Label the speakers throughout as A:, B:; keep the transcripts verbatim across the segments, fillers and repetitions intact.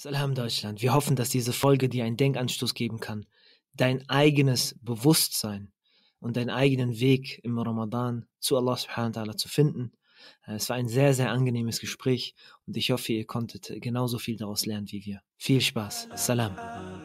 A: Salam Deutschland. Wir hoffen, dass diese Folge dir einen Denkanstoß geben kann, dein eigenes Bewusstsein und deinen eigenen Weg im Ramadan zu Allah subhanahu wa ta'ala zu finden. Es war ein sehr, sehr angenehmes Gespräch und ich hoffe, ihr konntet genauso viel daraus lernen wie wir. Viel Spaß. Salam.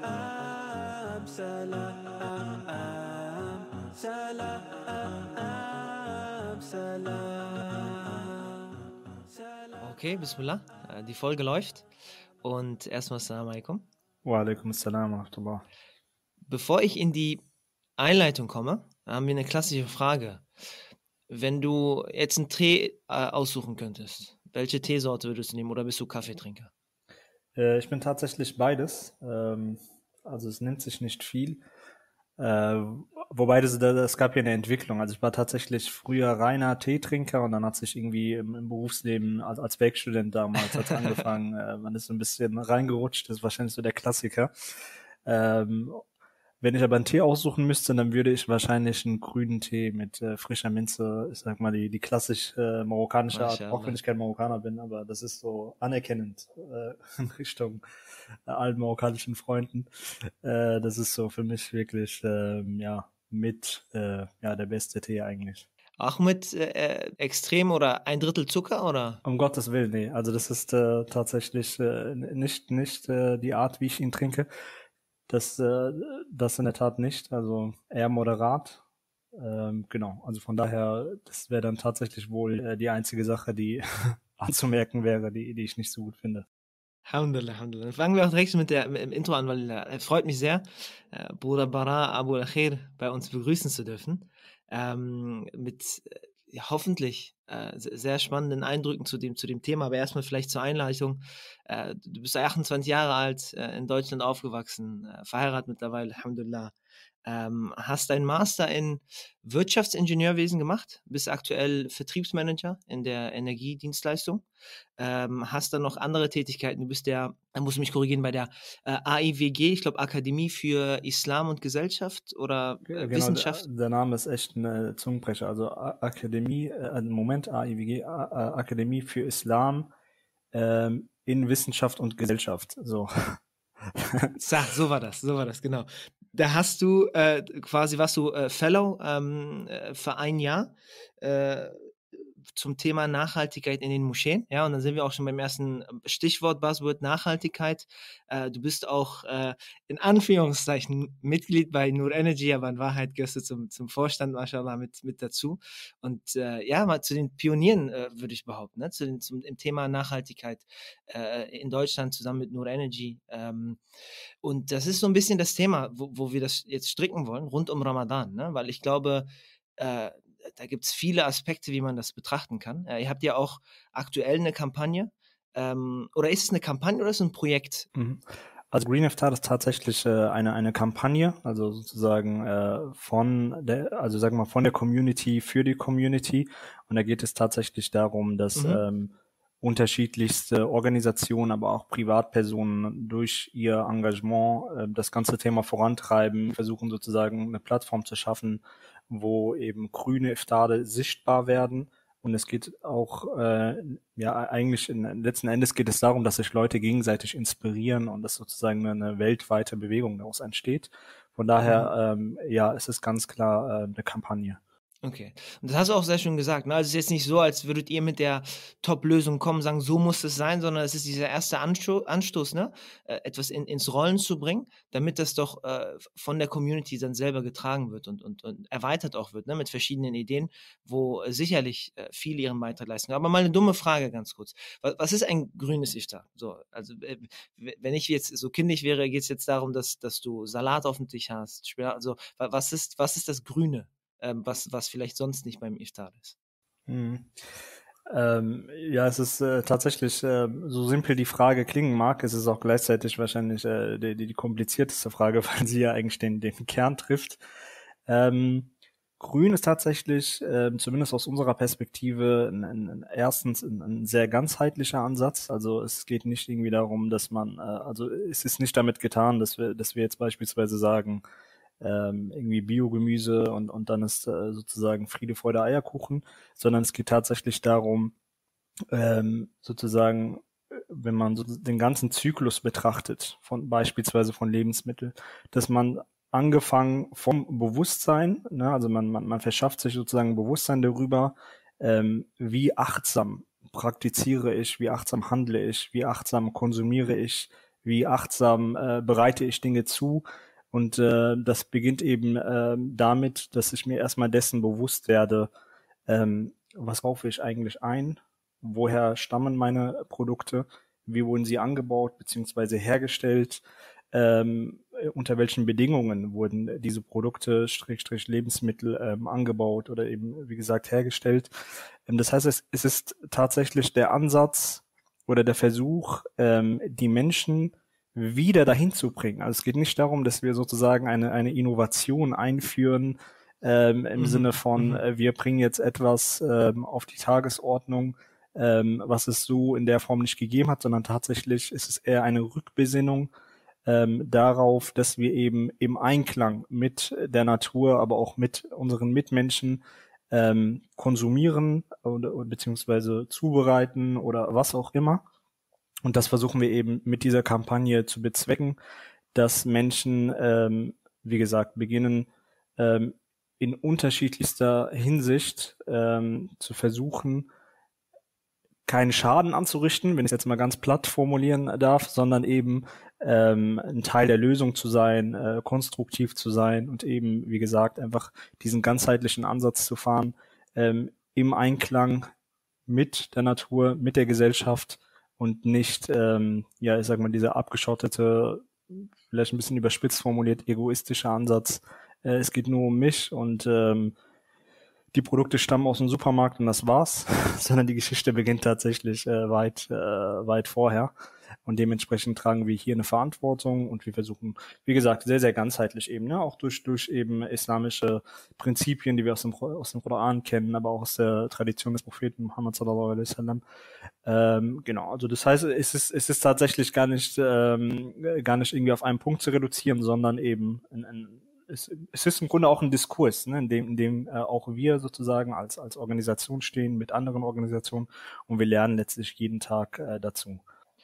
A: Okay, Bismillah. Die Folge läuft. Und erstmal Assalamu alaikum.
B: Wa alaikum assalam wa rahmatullah.
A: Bevor ich in die Einleitung komme, haben wir eine klassische Frage. Wenn du jetzt einen Tee äh, aussuchen könntest, welche Teesorte würdest du nehmen oder bist du Kaffeetrinker?
B: Äh, ich bin tatsächlich beides. Ähm, also es nimmt sich nicht viel. Äh, wobei das, das gab ja eine Entwicklung. Also ich war tatsächlich früher reiner Teetrinker und dann hat sich irgendwie im, im Berufsleben als, als Werkstudent damals hat's angefangen. Äh, man ist so ein bisschen reingerutscht, das ist wahrscheinlich so der Klassiker. Ähm, wenn ich aber einen Tee aussuchen müsste, dann würde ich wahrscheinlich einen grünen Tee mit äh, frischer Minze, ich sag mal die die klassisch äh, marokkanische Art, auch wenn ich kein Marokkaner bin, aber das ist so anerkennend äh, in Richtung äh, allen marokkanischen Freunden. Äh, das ist so für mich wirklich äh, ja mit äh, ja der beste Tee eigentlich.
A: Auch mit äh, extrem oder ein Drittel Zucker oder?
B: Um Gottes Willen, nee. Also das ist äh, tatsächlich äh, nicht nicht äh, die Art, wie ich ihn trinke. Das, äh, das in der Tat nicht, also eher moderat. Ähm, genau, also von daher, das wäre dann tatsächlich wohl äh, die einzige Sache, die anzumerken wäre, die, die ich nicht so gut finde.
A: Alhamdulillah, Alhamdulillah. Fangen wir auch direkt mit, der, mit dem Intro an, weil es äh, freut mich sehr, äh, Bruder Bara Abu Akhir bei uns begrüßen zu dürfen. Ähm, mit äh, ja, hoffentlich äh, sehr spannenden Eindrücken zu dem, zu dem Thema. Aber erstmal vielleicht zur Einleitung. Äh, du bist achtundzwanzig Jahre alt, äh, in Deutschland aufgewachsen, äh, verheiratet mittlerweile, Alhamdulillah. Ähm, hast deinen Master in Wirtschaftsingenieurwesen gemacht, bist aktuell Vertriebsmanager in der Energiedienstleistung. Ähm, hast dann noch andere Tätigkeiten. Du bist der, da musst du mich korrigieren, bei der äh, A I W G, ich glaube Akademie für Islam und Gesellschaft oder äh,
B: Genau,
A: Wissenschaft.
B: der, der Name ist echt ein äh, Zungenbrecher. Also A- Akademie, äh, im Moment A I W G, A- A- Akademie für Islam ähm, in Wissenschaft und Gesellschaft. So.
A: So, so war das, so war das, genau. Da hast du äh, quasi, warst du äh, Fellow ähm, äh, für ein Jahr äh, zum Thema Nachhaltigkeit in den Moscheen. Ja, und dann sind wir auch schon beim ersten Stichwort, Buzzword Nachhaltigkeit. Äh, du bist auch äh, in Anführungszeichen Mitglied bei Nur Energy, aber in Wahrheit gehörst du zum, zum Vorstand, mashallah, mit, mit dazu. Und äh, ja, mal zu den Pionieren, äh, würde ich behaupten, ne? zu den, zum im Thema Nachhaltigkeit äh, in Deutschland zusammen mit Nur Energy. Ähm, und das ist so ein bisschen das Thema, wo, wo wir das jetzt stricken wollen, rund um Ramadan, ne? Weil ich glaube, äh, da gibt's viele Aspekte, wie man das betrachten kann. Äh, ihr habt ja auch aktuell eine Kampagne. Ähm, oder ist es eine Kampagne oder ist es ein Projekt?
B: Mhm. Also Green Iftar ist tatsächlich äh, eine eine Kampagne, also sozusagen äh, von der, also sagen wir mal von der Community für die Community. Und da geht es tatsächlich darum, dass
A: Mhm.
B: ähm, unterschiedlichste Organisationen, aber auch Privatpersonen durch ihr Engagement äh, das ganze Thema vorantreiben, versuchen sozusagen eine Plattform zu schaffen, wo eben grüne Iftare sichtbar werden. Und es geht auch, äh, ja, eigentlich in, letzten Endes geht es darum, dass sich Leute gegenseitig inspirieren und dass sozusagen eine weltweite Bewegung daraus entsteht. Von daher, ähm, ja, es ist ganz klar äh, eine Kampagne.
A: Okay. Und das hast du auch sehr schön gesagt. Ne? Also es ist jetzt nicht so, als würdet ihr mit der Top-Lösung kommen, sagen, so muss es sein, sondern es ist dieser erste Ansto Anstoß, ne? äh, etwas in, ins Rollen zu bringen, damit das doch äh, von der Community dann selber getragen wird und, und, und erweitert auch wird, ne? Mit verschiedenen Ideen, wo äh, sicherlich äh, viele ihren Beitrag leisten. Aber mal eine dumme Frage ganz kurz. Was, was ist ein grünes Iftar? So, also äh, wenn ich jetzt so kindlich wäre, geht es jetzt darum, dass, dass du Salat auf dem Tisch hast. Also was ist, was ist das Grüne? Ähm, was, was vielleicht sonst nicht beim Iftar ist.
B: Mhm. Ähm, ja, es ist äh, tatsächlich, äh, so simpel die Frage klingen mag, es ist auch gleichzeitig wahrscheinlich äh, die, die komplizierteste Frage, weil sie ja eigentlich den, den Kern trifft. Ähm, Grün ist tatsächlich, äh, zumindest aus unserer Perspektive, ein, ein, ein, erstens ein, ein sehr ganzheitlicher Ansatz. Also es geht nicht irgendwie darum, dass man, äh, also es ist nicht damit getan, dass wir, dass wir jetzt beispielsweise sagen, ähm, irgendwie Biogemüse und, und dann ist äh, sozusagen Friede, Freude, Eierkuchen, sondern es geht tatsächlich darum, ähm, sozusagen wenn man so den ganzen Zyklus betrachtet, von beispielsweise von Lebensmitteln, dass man angefangen vom Bewusstsein, ne, also man, man, man verschafft sich sozusagen Bewusstsein darüber, ähm, wie achtsam praktiziere ich, wie achtsam handle ich, wie achtsam konsumiere ich, wie achtsam äh, bereite ich Dinge zu. Und äh, das beginnt eben äh, damit, dass ich mir erstmal dessen bewusst werde, ähm, was kaufe ich eigentlich ein, woher stammen meine Produkte, wie wurden sie angebaut bzw. hergestellt, ähm, unter welchen Bedingungen wurden diese Produkte, Schrägstrich Lebensmittel ähm, angebaut oder eben, wie gesagt, hergestellt. Ähm, das heißt, es, es ist tatsächlich der Ansatz oder der Versuch, ähm, die Menschen wieder dahin zu bringen. Also es geht nicht darum, dass wir sozusagen eine, eine Innovation einführen, ähm, im
A: Mhm.
B: Sinne von,
A: Mhm.
B: äh, wir bringen jetzt etwas ähm, auf die Tagesordnung, ähm, was es so in der Form nicht gegeben hat, sondern tatsächlich ist es eher eine Rückbesinnung ähm, darauf, dass wir eben im Einklang mit der Natur, aber auch mit unseren Mitmenschen ähm, konsumieren oder, oder beziehungsweise zubereiten oder was auch immer. Und das versuchen wir eben mit dieser Kampagne zu bezwecken, dass Menschen, ähm, wie gesagt, beginnen, ähm, in unterschiedlichster Hinsicht ähm, zu versuchen, keinen Schaden anzurichten, wenn ich es jetzt mal ganz platt formulieren darf, sondern eben ähm, ein Teil der Lösung zu sein, äh, konstruktiv zu sein und eben, wie gesagt, einfach diesen ganzheitlichen Ansatz zu fahren, ähm, im Einklang mit der Natur, mit der Gesellschaft und nicht, ähm, ja, ich sag mal, dieser abgeschottete, vielleicht ein bisschen überspitzt formuliert, egoistische Ansatz. Äh, es geht nur um mich und ähm, die Produkte stammen aus dem Supermarkt und das war's, sondern die Geschichte beginnt tatsächlich äh, weit, äh, weit vorher. Und dementsprechend tragen wir hier eine Verantwortung und wir versuchen, wie gesagt, sehr, sehr ganzheitlich eben, ne, auch durch, durch eben islamische Prinzipien, die wir aus dem, aus dem Koran kennen, aber auch aus der Tradition des Propheten Muhammad sallallahu alaihi wasallam. Ähm, genau, also das heißt, es ist, es ist tatsächlich gar nicht, ähm, gar nicht irgendwie auf einen Punkt zu reduzieren, sondern eben ein, ein es, es ist im Grunde auch ein Diskurs, ne, in dem, in dem äh, auch wir sozusagen als, als Organisation stehen mit anderen Organisationen und wir lernen letztlich jeden Tag äh, dazu.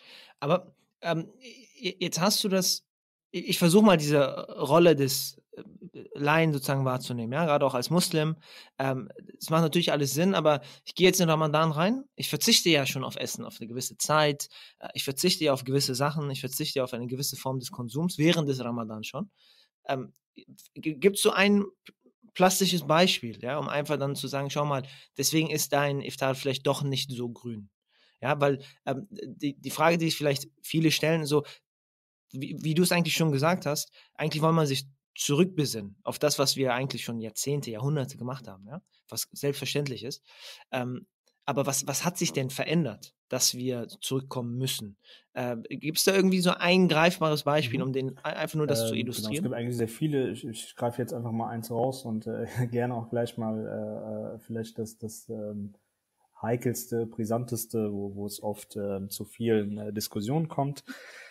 A: Aber ähm, jetzt hast du das, ich versuche mal diese Rolle des Laien sozusagen wahrzunehmen, ja, gerade auch als Muslim. Ähm, es macht natürlich alles Sinn, aber ich gehe jetzt in Ramadan rein. Ich verzichte ja schon auf Essen, auf eine gewisse Zeit. Ich verzichte ja auf gewisse Sachen. Ich verzichte ja auf eine gewisse Form des Konsums während des Ramadan schon. Ähm, Gibt es so ein plastisches Beispiel, ja, um einfach dann zu sagen, schau mal, deswegen ist dein Iftar vielleicht doch nicht so grün. Ja, weil ähm, die, die Frage, die sich vielleicht viele stellen, so, wie, wie du es eigentlich schon gesagt hast, eigentlich wollen man sich zurückbesinnen auf das, was wir eigentlich schon Jahrzehnte, Jahrhunderte gemacht haben, ja, was selbstverständlich ist. Ähm, aber was, was hat sich denn verändert, dass wir zurückkommen müssen? Äh, Gibt es da irgendwie so ein greifbares Beispiel,
B: Mhm.
A: um den einfach nur das zu
B: Ähm, genau, es
A: illustrieren?
B: gibt eigentlich sehr viele. Ich, ich greife jetzt einfach mal eins raus und äh, gerne auch gleich mal äh, vielleicht das, das ähm, heikelste, brisanteste, wo, wo es oft ähm, zu vielen äh, Diskussionen kommt.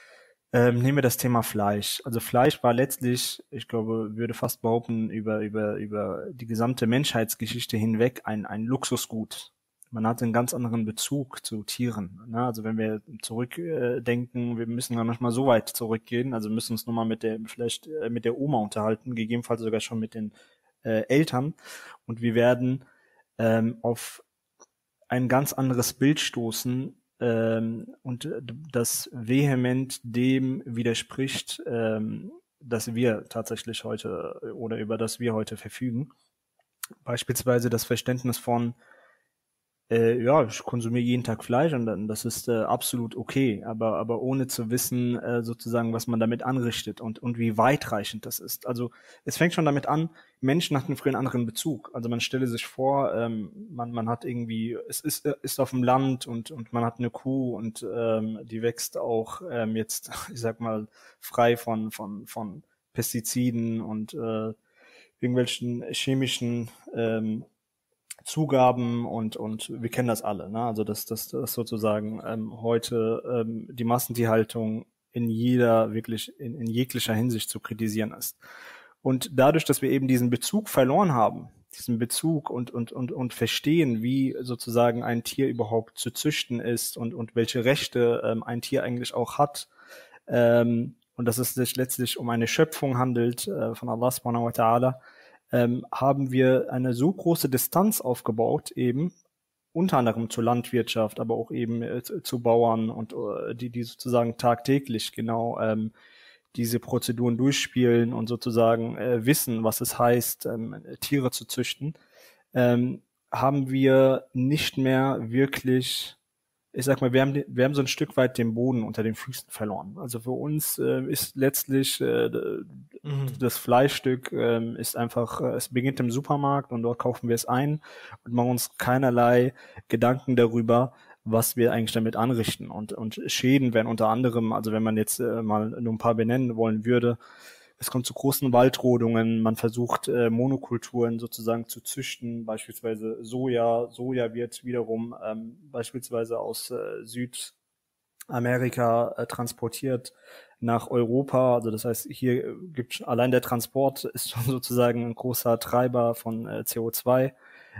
B: Ähm, nehmen wir das Thema Fleisch. Also Fleisch war letztlich, ich glaube, würde fast behaupten, über, über, über die gesamte Menschheitsgeschichte hinweg ein, ein Luxusgut. Man hat einen ganz anderen Bezug zu Tieren. Ne? Also wenn wir zurückdenken, äh, denken, wir müssen ja manchmal so weit zurückgehen, also müssen uns nochmal mit der, vielleicht äh, mit der Oma unterhalten, gegebenenfalls sogar schon mit den äh, Eltern. Und wir werden ähm, auf ein ganz anderes Bild stoßen ähm, und das vehement dem widerspricht, ähm, dass wir tatsächlich heute oder über das wir heute verfügen. Beispielsweise das Verständnis von äh, ja, ich konsumiere jeden Tag Fleisch und dann, das ist äh, absolut okay, aber, aber ohne zu wissen, äh, sozusagen, was man damit anrichtet und, und wie weitreichend das ist. Also es fängt schon damit an, Menschen hatten früher einen anderen Bezug. Also man stelle sich vor, ähm, man, man hat irgendwie, es ist, äh, ist auf dem Land und, und man hat eine Kuh und ähm, die wächst auch ähm, jetzt, ich sag mal, frei von, von, von Pestiziden und äh, irgendwelchen chemischen ähm, Zugaben und und wir kennen das alle, ne? Also dass das, das sozusagen ähm, heute ähm, die Massentierhaltung in jeder wirklich in, in jeglicher Hinsicht zu kritisieren ist. Und dadurch, dass wir eben diesen Bezug verloren haben diesen Bezug und, und, und, und verstehen, wie sozusagen ein Tier überhaupt zu züchten ist und, und welche Rechte ähm, ein Tier eigentlich auch hat. Ähm, und dass es sich letztlich um eine Schöpfung handelt äh, von Allah subhanahu wa ta'ala, ähm, haben wir eine so große Distanz aufgebaut, eben unter anderem zur Landwirtschaft, aber auch eben äh, zu, zu Bauern und äh, die, die sozusagen tagtäglich genau ähm, diese Prozeduren durchspielen und sozusagen äh, wissen, was es heißt, ähm, Tiere zu züchten, ähm, haben wir nicht mehr wirklich, ich sag mal, wir haben, wir haben so ein Stück weit den Boden unter den Füßen verloren. Also für uns äh, ist letztlich äh, mhm. das Fleischstück äh, ist einfach, äh, es beginnt im Supermarkt und dort kaufen wir es ein und machen uns keinerlei Gedanken darüber, was wir eigentlich damit anrichten. Und, und Schäden werden unter anderem, also wenn man jetzt äh, mal nur ein paar benennen wollen würde, es kommt zu großen Waldrodungen, man versucht äh, Monokulturen sozusagen zu züchten, beispielsweise Soja. Soja wird wiederum ähm, beispielsweise aus äh, Südamerika äh, transportiert nach Europa. Also das heißt, hier gibt allein der Transport ist schon sozusagen ein großer Treiber von äh, C O zwei.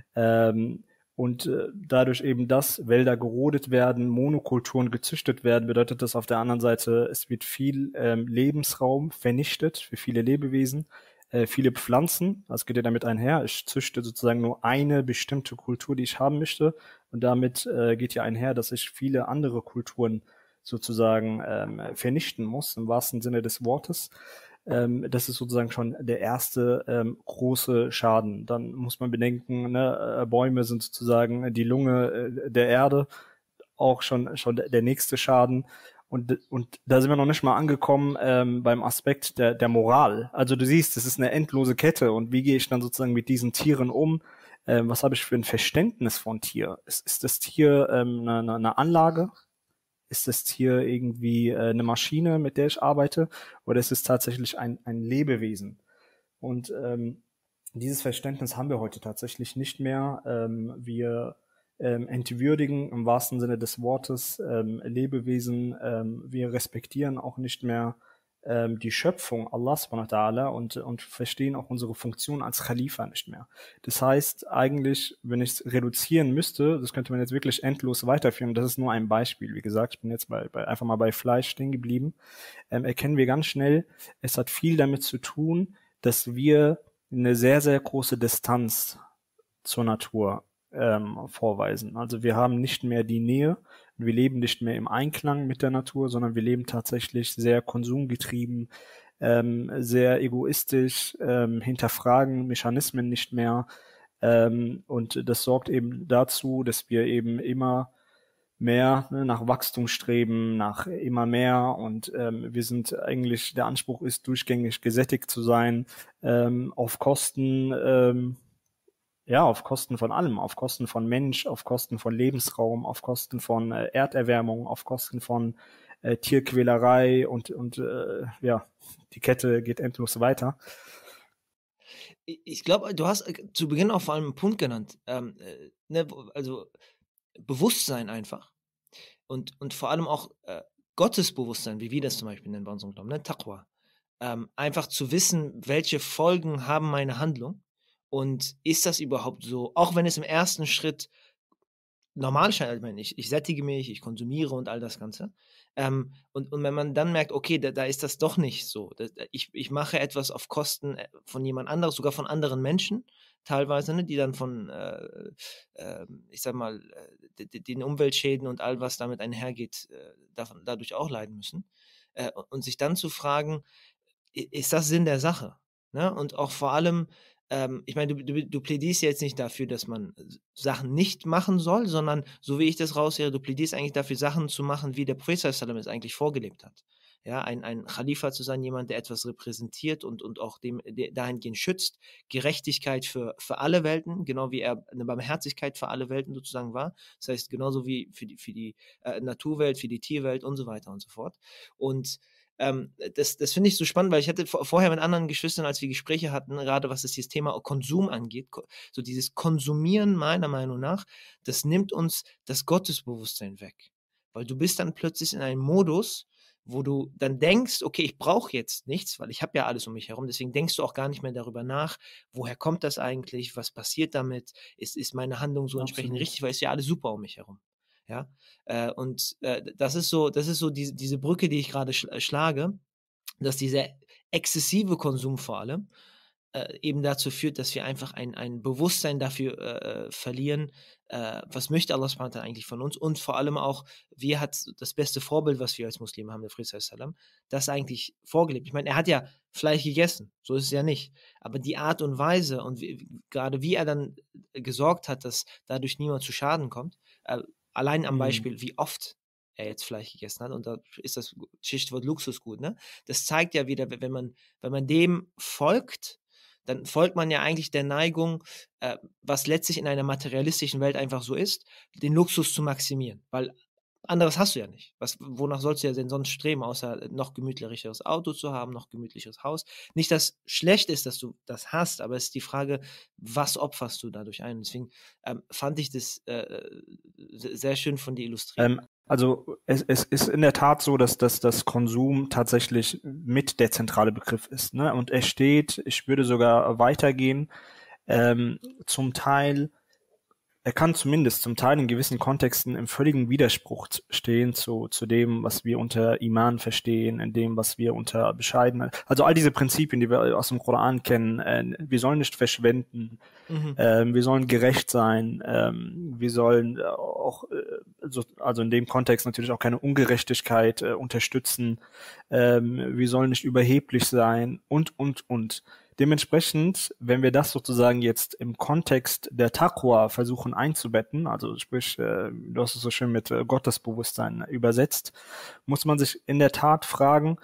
B: Ähm, Und äh, dadurch eben, dass Wälder gerodet werden, Monokulturen gezüchtet werden, bedeutet das auf der anderen Seite, es wird viel ähm, Lebensraum vernichtet für viele Lebewesen, äh, viele Pflanzen. Das geht ja damit einher. Ich züchte sozusagen nur eine bestimmte Kultur, die ich haben möchte. Und damit äh, geht ja einher, dass ich viele andere Kulturen sozusagen ähm, vernichten muss, im wahrsten Sinne des Wortes. Ähm, das ist sozusagen schon der erste ähm, große Schaden. Dann muss man bedenken, ne, äh, Bäume sind sozusagen die Lunge äh, der Erde, auch schon schon der, der nächste Schaden. Und, und da sind wir noch nicht mal angekommen ähm, beim Aspekt der, der Moral. Also du siehst, es ist eine endlose Kette. Und wie gehe ich dann sozusagen mit diesen Tieren um? Ähm, was habe ich für ein Verständnis von Tier? Ist, ist das Tier ähm, eine, eine Anlage? Ist das Tier irgendwie äh, eine Maschine, mit der ich arbeite, oder ist es tatsächlich ein, ein Lebewesen? Und ähm, dieses Verständnis haben wir heute tatsächlich nicht mehr. Ähm, wir ähm, entwürdigen im wahrsten Sinne des Wortes ähm, Lebewesen. Ähm, wir respektieren auch nicht mehr ähm, die Schöpfung Allah subhanahu wa ta'ala und, und verstehen auch unsere Funktion als Khalifa nicht mehr. Das heißt eigentlich, wenn ich es reduzieren müsste, das könnte man jetzt wirklich endlos weiterführen, das ist nur ein Beispiel. Wie gesagt, ich bin jetzt bei, bei, einfach mal bei Fleisch stehen geblieben, ähm, erkennen wir ganz schnell, es hat viel damit zu tun, dass wir eine sehr, sehr große Distanz zur Natur ähm, vorweisen. Also wir haben nicht mehr die Nähe, wir leben nicht mehr im Einklang mit der Natur, sondern wir leben tatsächlich sehr konsumgetrieben, ähm, sehr egoistisch, ähm, hinterfragen Mechanismen nicht mehr. Ähm, und das sorgt eben dazu, dass wir eben immer mehr ne, nach Wachstum streben, nach immer mehr und ähm, wir sind eigentlich, der Anspruch ist, durchgängig gesättigt zu sein, ähm, auf Kosten, ähm, ja, auf Kosten von allem, auf Kosten von Mensch, auf Kosten von Lebensraum, auf Kosten von äh, Erderwärmung, auf Kosten von äh, Tierquälerei und, und äh, ja, die Kette geht endlos weiter.
A: Ich glaube, du hast zu Beginn auch vor allem einen Punkt genannt, ähm, äh, ne, also Bewusstsein einfach. Und, und vor allem auch äh, Gottesbewusstsein, wie wir das zum Beispiel nennen bei unserem Glauben, ne? Taqwa. Ähm, einfach zu wissen, welche Folgen haben meine Handlung und ist das überhaupt so, auch wenn es im ersten Schritt normal scheint, ich meine, ich, ich sättige mich, ich konsumiere und all das Ganze. Ähm, und, und wenn man dann merkt, okay, da, da ist das doch nicht so. Da, ich, ich mache etwas auf Kosten von jemand anderes, sogar von anderen Menschen teilweise, ne, die dann von, äh, äh, ich sag mal, äh, den Umweltschäden und all was damit einhergeht, äh, davon, dadurch auch leiden müssen. Äh, und sich dann zu fragen, ist das Sinn der Sache? Ne? Und auch vor allem, ähm, ich meine, du, du, du plädierst jetzt nicht dafür, dass man Sachen nicht machen soll, sondern, so wie ich das raushöre, du plädierst eigentlich dafür, Sachen zu machen, wie der Prophet sallallahu alaihi wasallam es eigentlich vorgelebt hat. Ja, ein, ein Khalifa zu sein, jemand, der etwas repräsentiert und, und auch dem, der dahingehend schützt, Gerechtigkeit für, für alle Welten, genau wie er eine Barmherzigkeit für alle Welten sozusagen war. Das heißt, genauso wie für die, für die äh, Naturwelt, für die Tierwelt und so weiter und so fort. Und Ähm, das das finde ich so spannend, weil ich hatte vor, vorher mit anderen Geschwistern, als wir Gespräche hatten, gerade was das Thema Konsum angeht, so dieses Konsumieren meiner Meinung nach, das nimmt uns das Gottesbewusstsein weg. Weil du bist dann plötzlich in einem Modus, wo du dann denkst, okay, ich brauche jetzt nichts, weil ich habe ja alles um mich herum, deswegen denkst du auch gar nicht mehr darüber nach, woher kommt das eigentlich, was passiert damit, ist, ist meine Handlung so entsprechend
B: Absolut.
A: richtig, weil es ist ja alles super um mich herum. Ja, äh, und äh, das ist so, das ist so diese, diese Brücke, die ich gerade schl schlage, dass dieser exzessive Konsum vor allem äh, eben dazu führt, dass wir einfach ein, ein Bewusstsein dafür äh, verlieren, äh, was möchte Allah subhanahu wa ta'ala eigentlich von uns, und vor allem auch, wie hat das beste Vorbild, was wir als Muslime haben, der Prophet sallallahu alaihi wasallam, das eigentlich vorgelebt. Ich meine, er hat ja Fleisch gegessen, so ist es ja nicht, aber die Art und Weise und wie, gerade wie er dann gesorgt hat, dass dadurch niemand zu Schaden kommt, äh, allein am
B: Mhm.
A: Beispiel, wie oft er jetzt Fleisch gegessen hat, und da ist das Stichwort Luxusgut, ne? Das zeigt ja wieder, wenn man, wenn man dem folgt, dann folgt man ja eigentlich der Neigung, äh, was letztlich in einer materialistischen Welt einfach so ist, den Luxus zu maximieren, weil anderes hast du ja nicht. Was, wonach sollst du ja denn sonst streben, außer noch gemütlicheres Auto zu haben, noch gemütlicheres Haus? Nicht, dass schlecht ist, dass du das hast, aber es ist die Frage, was opferst du dadurch ein? Deswegen ähm, fand ich das äh, sehr schön von dir illustriert.
B: Ähm, also es, es ist in der Tat so, dass, dass das Konsum tatsächlich mit der zentrale Begriff ist. Ne? Und er steht, ich würde sogar weitergehen, ähm, zum Teil, er kann zumindest zum Teil in gewissen Kontexten im völligen Widerspruch stehen zu, zu dem, was wir unter Iman verstehen, in dem, was wir unter Bescheidenheit, also all diese Prinzipien, die wir aus dem Koran kennen, äh, wir sollen nicht verschwenden,
A: Mhm.
B: ähm, wir sollen gerecht sein, ähm, wir sollen auch, äh, so, also in dem Kontext natürlich auch keine Ungerechtigkeit äh, unterstützen, ähm, wir sollen nicht überheblich sein und, und, und. Dementsprechend, wenn wir das sozusagen jetzt im Kontext der Taqwa versuchen einzubetten, also sprich, äh, du hast es so schön mit äh, Gottesbewusstsein übersetzt, muss man sich in der Tat fragen,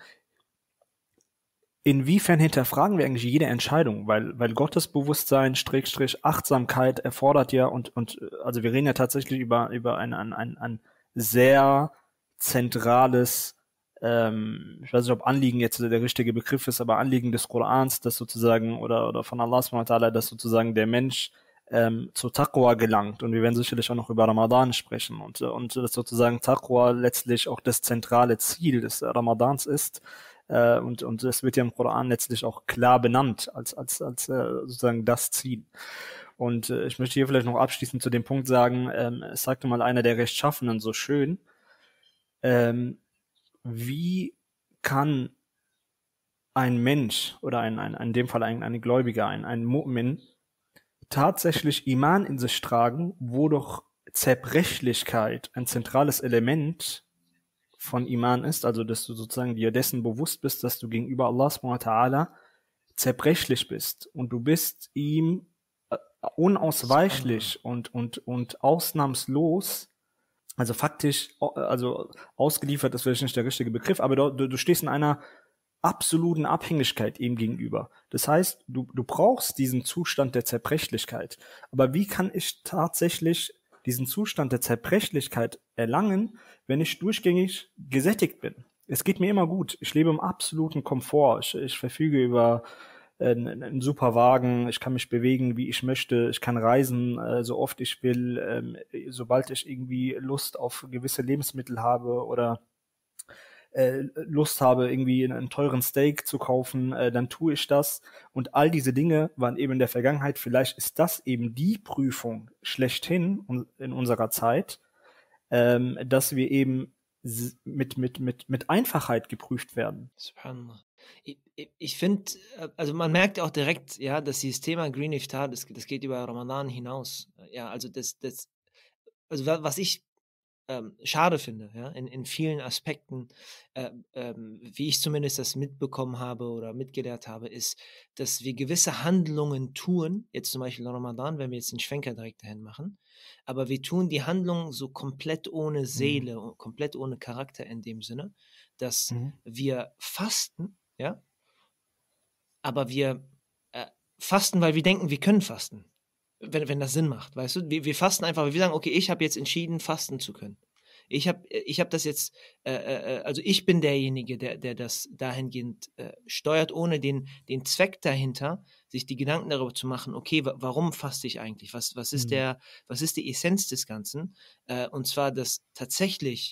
B: inwiefern hinterfragen wir eigentlich jede Entscheidung, weil, weil Gottesbewusstsein, Strich, Achtsamkeit erfordert ja, und, und also wir reden ja tatsächlich über, über ein, ein, ein, ein sehr zentrales, ähm, ich weiß nicht, ob Anliegen jetzt der richtige Begriff ist, aber Anliegen des Korans, das sozusagen, oder, oder von Allah subhanahu wa ta'ala, dass sozusagen der Mensch ähm, zu Taqwa gelangt, und wir werden sicherlich auch noch über Ramadan sprechen, und, und dass sozusagen Taqwa letztlich auch das zentrale Ziel des Ramadans ist. Äh, und, und das wird ja im Koran letztlich auch klar benannt als, als, als äh, sozusagen das Ziel. Und äh, ich möchte hier vielleicht noch abschließend zu dem Punkt sagen, ähm, es sagte mal einer der Rechtschaffenen so schön, ähm, wie kann ein Mensch oder ein, ein, in dem Fall ein, ein Gläubiger, ein, ein Mu'min, tatsächlich Iman in sich tragen, wo doch Zerbrechlichkeit ein zentrales Element von Iman ist, also dass du sozusagen dir dessen bewusst bist, dass du gegenüber Allah subhanahu wa ta'ala zerbrechlich bist und du bist ihm unausweichlich und, und, und ausnahmslos, also faktisch, also ausgeliefert ist vielleicht nicht der richtige Begriff, aber du, du stehst in einer absoluten Abhängigkeit ihm gegenüber. Das heißt, du, du brauchst diesen Zustand der Zerbrechlichkeit. Aber wie kann ich tatsächlich diesen Zustand der Zerbrechlichkeit erlangen, wenn ich durchgängig gesättigt bin? Es geht mir immer gut. Ich lebe im absoluten Komfort. Ich, ich verfüge über einen, einen super Wagen. Ich kann mich bewegen, wie ich möchte. Ich kann reisen, äh, so oft ich will. Ähm, sobald ich irgendwie Lust auf gewisse Lebensmittel habe oder Lust habe, irgendwie einen teuren Steak zu kaufen, äh, dann tue ich das. Und all diese Dinge waren eben in der Vergangenheit. Vielleicht ist das eben die Prüfung schlechthin in unserer Zeit, ähm, dass wir eben mit, mit, mit, mit Einfachheit geprüft werden.
A: Subhanallah. Ich, ich, ich finde, also man merkt auch direkt, ja, dass dieses Thema Green Iftar, das, das geht über Ramadan hinaus. Ja, also das, das, also was ich ähm, schade finde, ja, in, in vielen Aspekten, äh, ähm, wie ich zumindest das mitbekommen habe oder mitgelehrt habe, ist, dass wir gewisse Handlungen tun, jetzt zum Beispiel Ramadan, wenn wir jetzt den Schwenker direkt dahin machen, aber wir tun die Handlung so komplett ohne Seele, mhm. komplett ohne Charakter in dem Sinne, dass mhm. wir fasten, ja, aber wir äh, fasten, weil wir denken, wir können fasten. Wenn, wenn das Sinn macht, weißt du? Wir, wir fasten einfach, weil wir sagen, okay, ich habe jetzt entschieden, fasten zu können. Ich habe ich hab das jetzt, äh, äh, also ich bin derjenige, der, der das dahingehend äh, steuert, ohne den, den Zweck dahinter, sich die Gedanken darüber zu machen, okay, wa- warum faste ich eigentlich? Was, was, ist, mhm. der, was ist die Essenz des Ganzen? Äh, und zwar, dass tatsächlich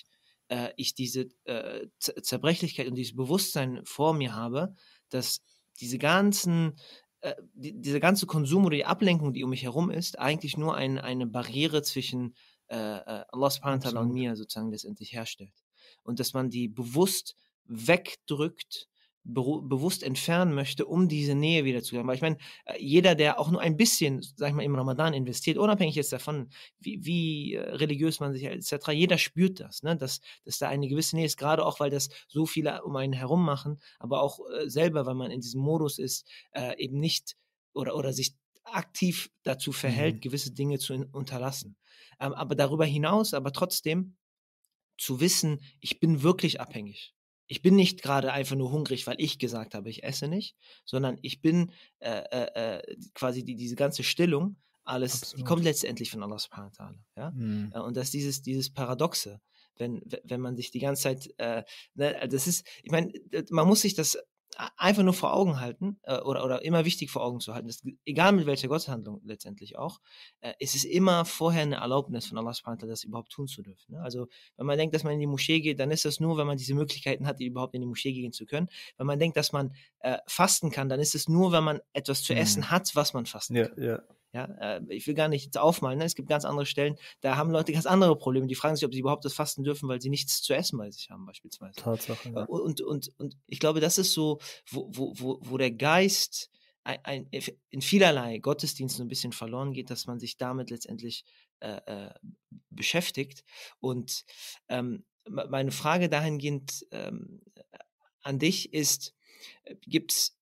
A: äh, ich diese äh, Z- Zerbrechlichkeit und dieses Bewusstsein vor mir habe, dass diese ganzen, äh, die, dieser ganze Konsum oder die Ablenkung, die um mich herum ist, eigentlich nur ein, eine Barriere zwischen äh, äh, Allah subhanahu wa ta'ala und
B: Absolut.
A: mir sozusagen letztendlich herstellt. Und dass man die bewusst wegdrückt, beru- bewusst entfernen möchte, um diese Nähe wieder zu haben. Weil ich meine, äh, jeder, der auch nur ein bisschen, sag ich mal, im Ramadan investiert, unabhängig jetzt davon, wie, wie äh, religiös man sich et cetera, jeder spürt das, ne? dass, dass da eine gewisse Nähe ist, gerade auch, weil das so viele um einen herum machen, aber auch äh, selber, weil man in diesem Modus ist, äh, eben nicht oder, oder sich aktiv dazu verhält,
B: Mhm.
A: gewisse Dinge zu in, unterlassen. Ähm, aber darüber hinaus, aber trotzdem, zu wissen, ich bin wirklich abhängig. Ich bin nicht gerade einfach nur hungrig, weil ich gesagt habe, ich esse nicht, sondern ich bin äh, äh, äh, quasi die, diese ganze Stillung, alles, die kommt
B: Absolut.
A: letztendlich von Allah subhanahu wa ta'ala. Ja?
B: Mhm.
A: Äh, Und das ist dieses, dieses Paradoxe, wenn, wenn man sich die ganze Zeit, äh, ne, das ist, ich meine, man muss sich das einfach nur vor Augen halten äh, oder, oder immer wichtig vor Augen zu halten, das, egal mit welcher Gotteshandlung letztendlich auch, äh, es ist immer vorher eine Erlaubnis von Allah subhanahu wa ta'ala, das überhaupt tun zu dürfen. Ne? Also wenn man denkt, dass man in die Moschee geht, dann ist das nur, wenn man diese Möglichkeiten hat, überhaupt in die Moschee gehen zu können. Wenn man denkt, dass man äh, fasten kann, dann ist es nur, wenn man etwas zu
B: Mhm.
A: essen hat, was man fasten
B: Ja,
A: kann.
B: ja.
A: Ja, äh, ich will gar nicht jetzt aufmalen, ne? Es gibt ganz andere Stellen, da haben Leute ganz andere Probleme. Die fragen sich, ob sie überhaupt das fasten dürfen, weil sie nichts zu essen bei sich haben, beispielsweise.
B: Tatsache,
A: Äh,
B: ja.
A: Und, und, und ich glaube, das ist so, wo, wo, wo, wo der Geist ein, ein, in vielerlei Gottesdiensten ein bisschen verloren geht, dass man sich damit letztendlich äh, äh, beschäftigt. Und ähm, me- meine Frage dahingehend ähm, an dich ist, gibt es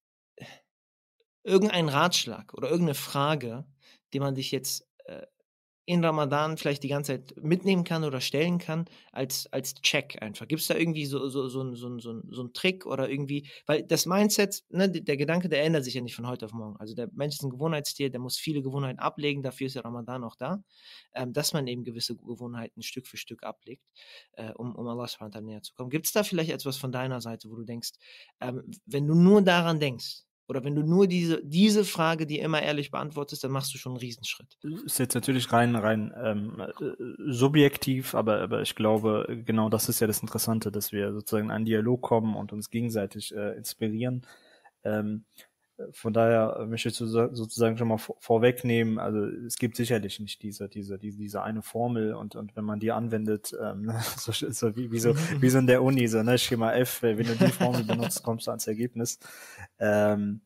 A: irgendeinen Ratschlag oder irgendeine Frage, die man dich jetzt äh, in Ramadan vielleicht die ganze Zeit mitnehmen kann oder stellen kann, als, als Check einfach? Gibt es da irgendwie so, so, so, ein- so, ein- so, ein- so einen Trick oder irgendwie, weil das Mindset, ne, der der Gedanke, der ändert sich ja nicht von heute auf morgen. Also der Mensch ist ein Gewohnheitstier, der muss viele Gewohnheiten ablegen, dafür ist der Ramadan auch da, ähm, dass man eben gewisse Gewohnheiten Stück für Stück ablegt, äh, um, um Allah subhanahu wa ta'ala näher zu kommen. Gibt es da vielleicht etwas von deiner Seite, wo du denkst, ähm, wenn du nur daran denkst, oder wenn du nur diese, diese Frage dir immer ehrlich beantwortest, dann machst du schon einen Riesenschritt.
B: Ist jetzt natürlich rein, rein ähm, äh, subjektiv, aber, aber ich glaube, genau das ist ja das Interessante, dass wir sozusagen in einen Dialog kommen und uns gegenseitig äh, inspirieren. Ähm, von daher möchte ich sozusagen schon mal vor, vorwegnehmen, also es gibt sicherlich nicht diese, diese, diese, diese eine Formel und, und wenn man die anwendet, ähm, so, so wie, wie so, wie so in der Uni, so, ne, Schema F, wenn du die Formel benutzt, kommst du ans Ergebnis. Ähm,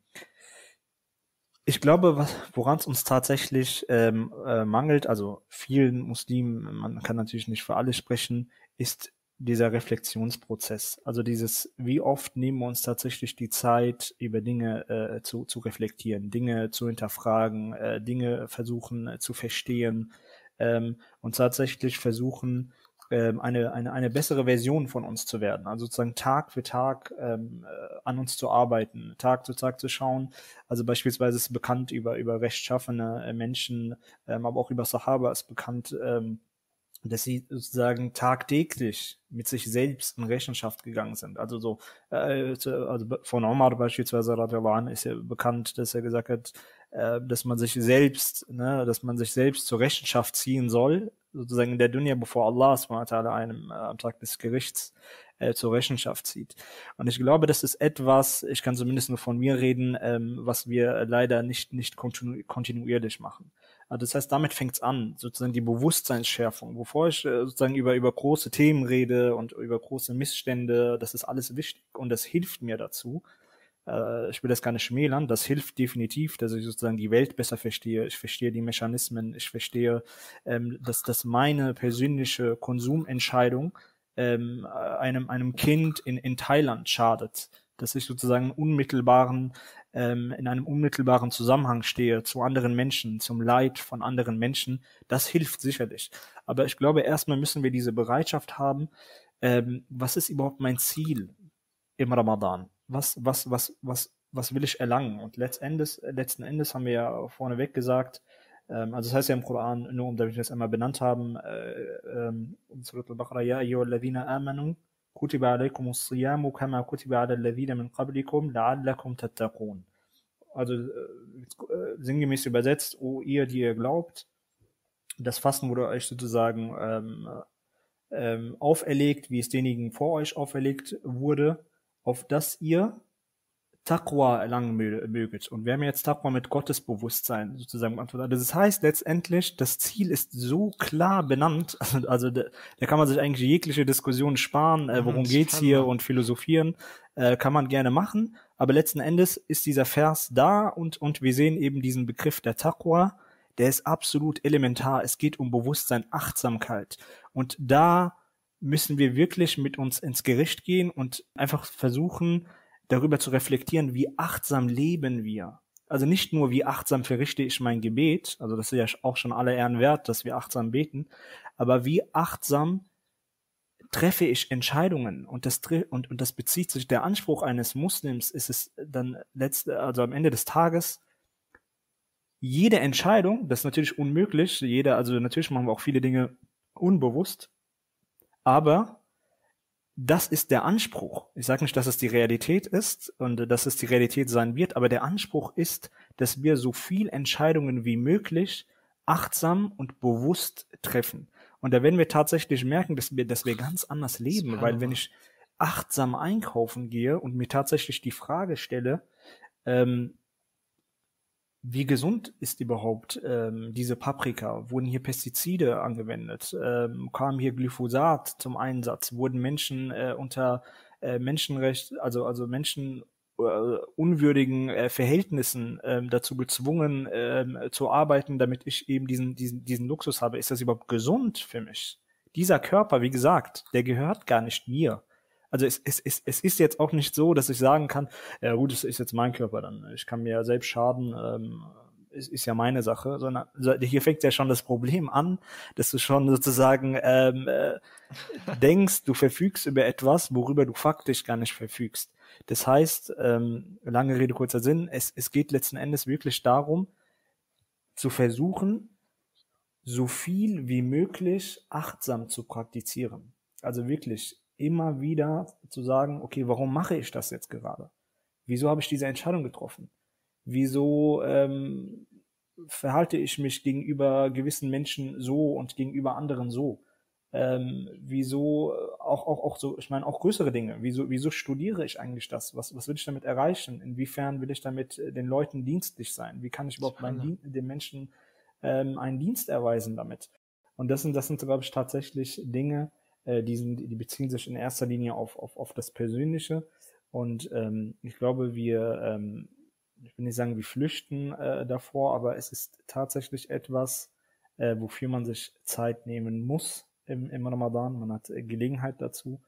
B: Ich glaube, was, woran es uns tatsächlich ähm, äh, mangelt, also vielen Muslimen, man kann natürlich nicht für alle sprechen, ist dieser Reflexionsprozess. Also dieses, wie oft nehmen wir uns tatsächlich die Zeit, über Dinge äh, zu, zu reflektieren, Dinge zu hinterfragen, äh, Dinge versuchen äh, zu verstehen ähm, und tatsächlich versuchen, ähm, eine, eine, eine bessere Version von uns zu werden. Also sozusagen Tag für Tag ähm, äh, an uns zu arbeiten, Tag zu Tag zu schauen. Also beispielsweise ist bekannt über, über rechtschaffene äh, Menschen, ähm, aber auch über Sahaba ist bekannt, ähm, dass sie sozusagen tagtäglich mit sich selbst in Rechenschaft gegangen sind. Also so, äh, also von Omar beispielsweise radiallahu anhu ist ja bekannt, dass er gesagt hat, äh, dass man sich selbst, ne, dass man sich selbst zur Rechenschaft ziehen soll, sozusagen in der Dunya, bevor Allah subhanahu wa ta'ala einem äh, am Tag des Gerichts äh, zur Rechenschaft zieht. Und ich glaube, das ist etwas, ich kann zumindest nur von mir reden, ähm, was wir leider nicht nicht kontinu kontinuierlich machen. Also das heißt, damit fängt's an, sozusagen die Bewusstseinsschärfung. Bevor ich äh, sozusagen über über große Themen rede und über große Missstände, das ist alles wichtig und das hilft mir dazu. Äh, ich will das gar nicht schmälern, das hilft definitiv, dass ich sozusagen die Welt besser verstehe. Ich verstehe die Mechanismen, ich verstehe, ähm, dass, dass meine persönliche Konsumentscheidung ähm, einem, einem Kind in, in Thailand schadet. Dass ich sozusagen unmittelbaren, ähm, in einem unmittelbaren Zusammenhang stehe zu anderen Menschen, zum Leid von anderen Menschen. Das hilft sicherlich. Aber ich glaube, erstmal müssen wir diese Bereitschaft haben, ähm, was ist überhaupt mein Ziel im Ramadan? Was, was, was, was, was will ich erlangen? Und letztendlich, letzten Endes haben wir ja vorneweg gesagt, ähm, also das heißt ja im Koran, nur um damit wir das einmal benannt haben, äh, ähm, in Surat al-Baqarah, ja ayyuhalladhina amanu, kutiba alaykumus siyamu kama kutiba ala alladhina min qablikum la'allakum tattaqun. Also äh, sinngemäß übersetzt, o ihr, die ihr glaubt, das Fasten wurde euch sozusagen ähm, ähm, auferlegt, wie es denjenigen vor euch auferlegt wurde, auf dass ihr Taqwa erlangen möget. Und wir haben jetzt Taqwa mit Gottesbewusstsein sozusagen beantwortet. Das heißt letztendlich, das Ziel ist so klar benannt, also da, da kann man sich eigentlich jegliche Diskussion sparen, äh, worum geht's hier und philosophieren, äh, kann man gerne machen, aber letzten Endes ist dieser Vers da und, und wir sehen eben diesen Begriff der Taqwa, der ist absolut elementar. Es geht um Bewusstsein, Achtsamkeit. Und da müssen wir wirklich mit uns ins Gericht gehen und einfach versuchen, darüber zu reflektieren, wie achtsam leben wir. Also nicht nur, wie achtsam verrichte ich mein Gebet, also das ist ja auch schon aller Ehren wert, dass wir achtsam beten, aber wie achtsam treffe ich Entscheidungen. Und das, und, und das bezieht sich, der Anspruch eines Muslims ist es dann letzte, also am Ende des Tages, jede Entscheidung, das ist natürlich unmöglich, jeder, also natürlich machen wir auch viele Dinge unbewusst, aber das ist der Anspruch. Ich sage nicht, dass es die Realität ist und dass es die Realität sein wird, aber der Anspruch ist, dass wir so viel Entscheidungen wie möglich achtsam und bewusst treffen. Und da werden wir tatsächlich merken, dass wir, dass wir ganz anders leben, weil wenn ich achtsam einkaufen gehe und mir tatsächlich die Frage stelle, ähm, wie gesund ist überhaupt ähm, diese Paprika? Wurden hier Pestizide angewendet? Ähm, kam hier Glyphosat zum Einsatz? Wurden Menschen äh, unter äh, Menschenrecht, also also Menschen äh, unwürdigen äh, Verhältnissen äh, dazu gezwungen äh, zu arbeiten, damit ich eben diesen diesen diesen Luxus habe? Ist das überhaupt gesund für mich? Dieser Körper, wie gesagt, der gehört gar nicht mir. Also es, es, es, es ist jetzt auch nicht so, dass ich sagen kann, ja gut, das ist jetzt mein Körper dann. Ich kann mir ja selbst schaden, ähm, ist, ist ja meine Sache. Sondern hier fängt ja schon das Problem an, dass du schon sozusagen ähm, äh, denkst, du verfügst über etwas, worüber du faktisch gar nicht verfügst. Das heißt, ähm, lange Rede, kurzer Sinn, es, es geht letzten Endes wirklich darum, zu versuchen, so viel wie möglich achtsam zu praktizieren. Also wirklich immer wieder zu sagen, okay, warum mache ich das jetzt gerade? Wieso habe ich diese Entscheidung getroffen? Wieso ähm, verhalte ich mich gegenüber gewissen Menschen so und gegenüber anderen so? Ähm, wieso auch, auch, auch so, ich meine, auch größere Dinge. Wieso, wieso studiere ich eigentlich das? Was, was will ich damit erreichen? Inwiefern will ich damit den Leuten dienstlich sein? Wie kann ich überhaupt meinen Dien- den Menschen ähm, einen Dienst erweisen damit? Und das sind, das sind, glaube ich, tatsächlich Dinge, Die, sind, die beziehen sich in erster Linie auf, auf, auf das Persönliche. Und ähm, ich glaube, wir, ähm, ich will nicht sagen, wir flüchten äh, davor, aber es ist tatsächlich etwas, äh, wofür man sich Zeit nehmen muss im, im Ramadan. Man hat äh, Gelegenheit dazu.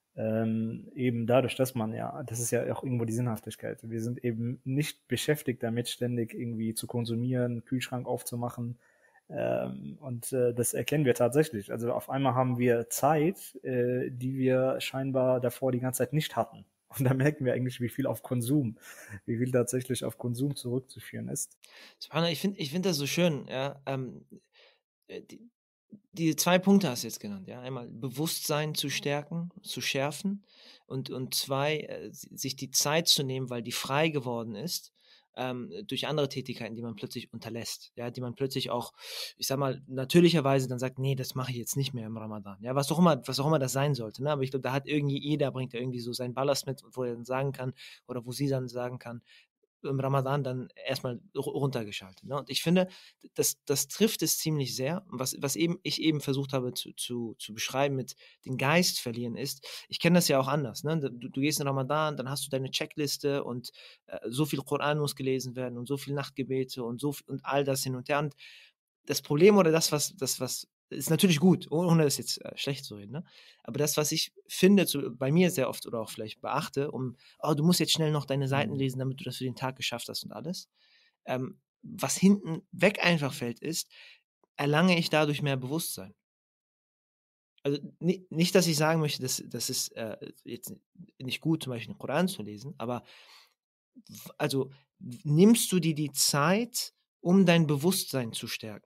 B: Ähm, eben dadurch, dass man ja, das ist ja auch irgendwo die Sinnhaftigkeit. Wir sind eben nicht beschäftigt damit, ständig irgendwie zu konsumieren, einen Kühlschrank aufzumachen. Ähm, und äh, das erkennen wir tatsächlich. Also auf einmal haben wir Zeit, äh, die wir scheinbar davor die ganze Zeit nicht hatten. Und da merken wir eigentlich, wie viel auf Konsum, wie viel tatsächlich auf Konsum zurückzuführen ist.
A: Ich finde ich find das so schön, ja. Ähm, die, die zwei Punkte hast du jetzt genannt, ja. Einmal Bewusstsein zu stärken, zu schärfen und, und zwei, äh, sich die Zeit zu nehmen, weil die frei geworden ist, ähm, durch andere Tätigkeiten, die man plötzlich unterlässt, ja, die man plötzlich auch, ich sag mal, natürlicherweise dann sagt, nee, das mache ich jetzt nicht mehr im Ramadan, ja, was auch immer, was auch immer das sein sollte, ne? Aber ich glaube, da hat irgendwie jeder, bringt da irgendwie so seinen Ballast mit, wo er dann sagen kann, oder wo sie dann sagen kann, im Ramadan dann erstmal runtergeschaltet. Ne? Und ich finde, das, das trifft es ziemlich sehr. Was, was eben ich eben versucht habe zu, zu, zu beschreiben mit den Geist verlieren ist, ich kenne das ja auch anders. Ne? Du, du gehst in Ramadan, dann hast du deine Checkliste und äh, so viel Koran muss gelesen werden und so viel Nachtgebete und so und all das hin und her. Und das Problem oder das, was, das, was ist natürlich gut, ohne das jetzt äh, schlecht zu reden, ne? Aber das, was ich finde, zu, bei mir sehr oft oder auch vielleicht beachte, um, oh, du musst jetzt schnell noch deine Seiten lesen, damit du das für den Tag geschafft hast und alles. Ähm, was hinten weg einfach fällt, ist, erlange ich dadurch mehr Bewusstsein. Also nicht, nicht dass ich sagen möchte, dass das ist äh, jetzt nicht gut, zum Beispiel den Koran zu lesen, aber also nimmst du dir die Zeit, um dein Bewusstsein zu stärken?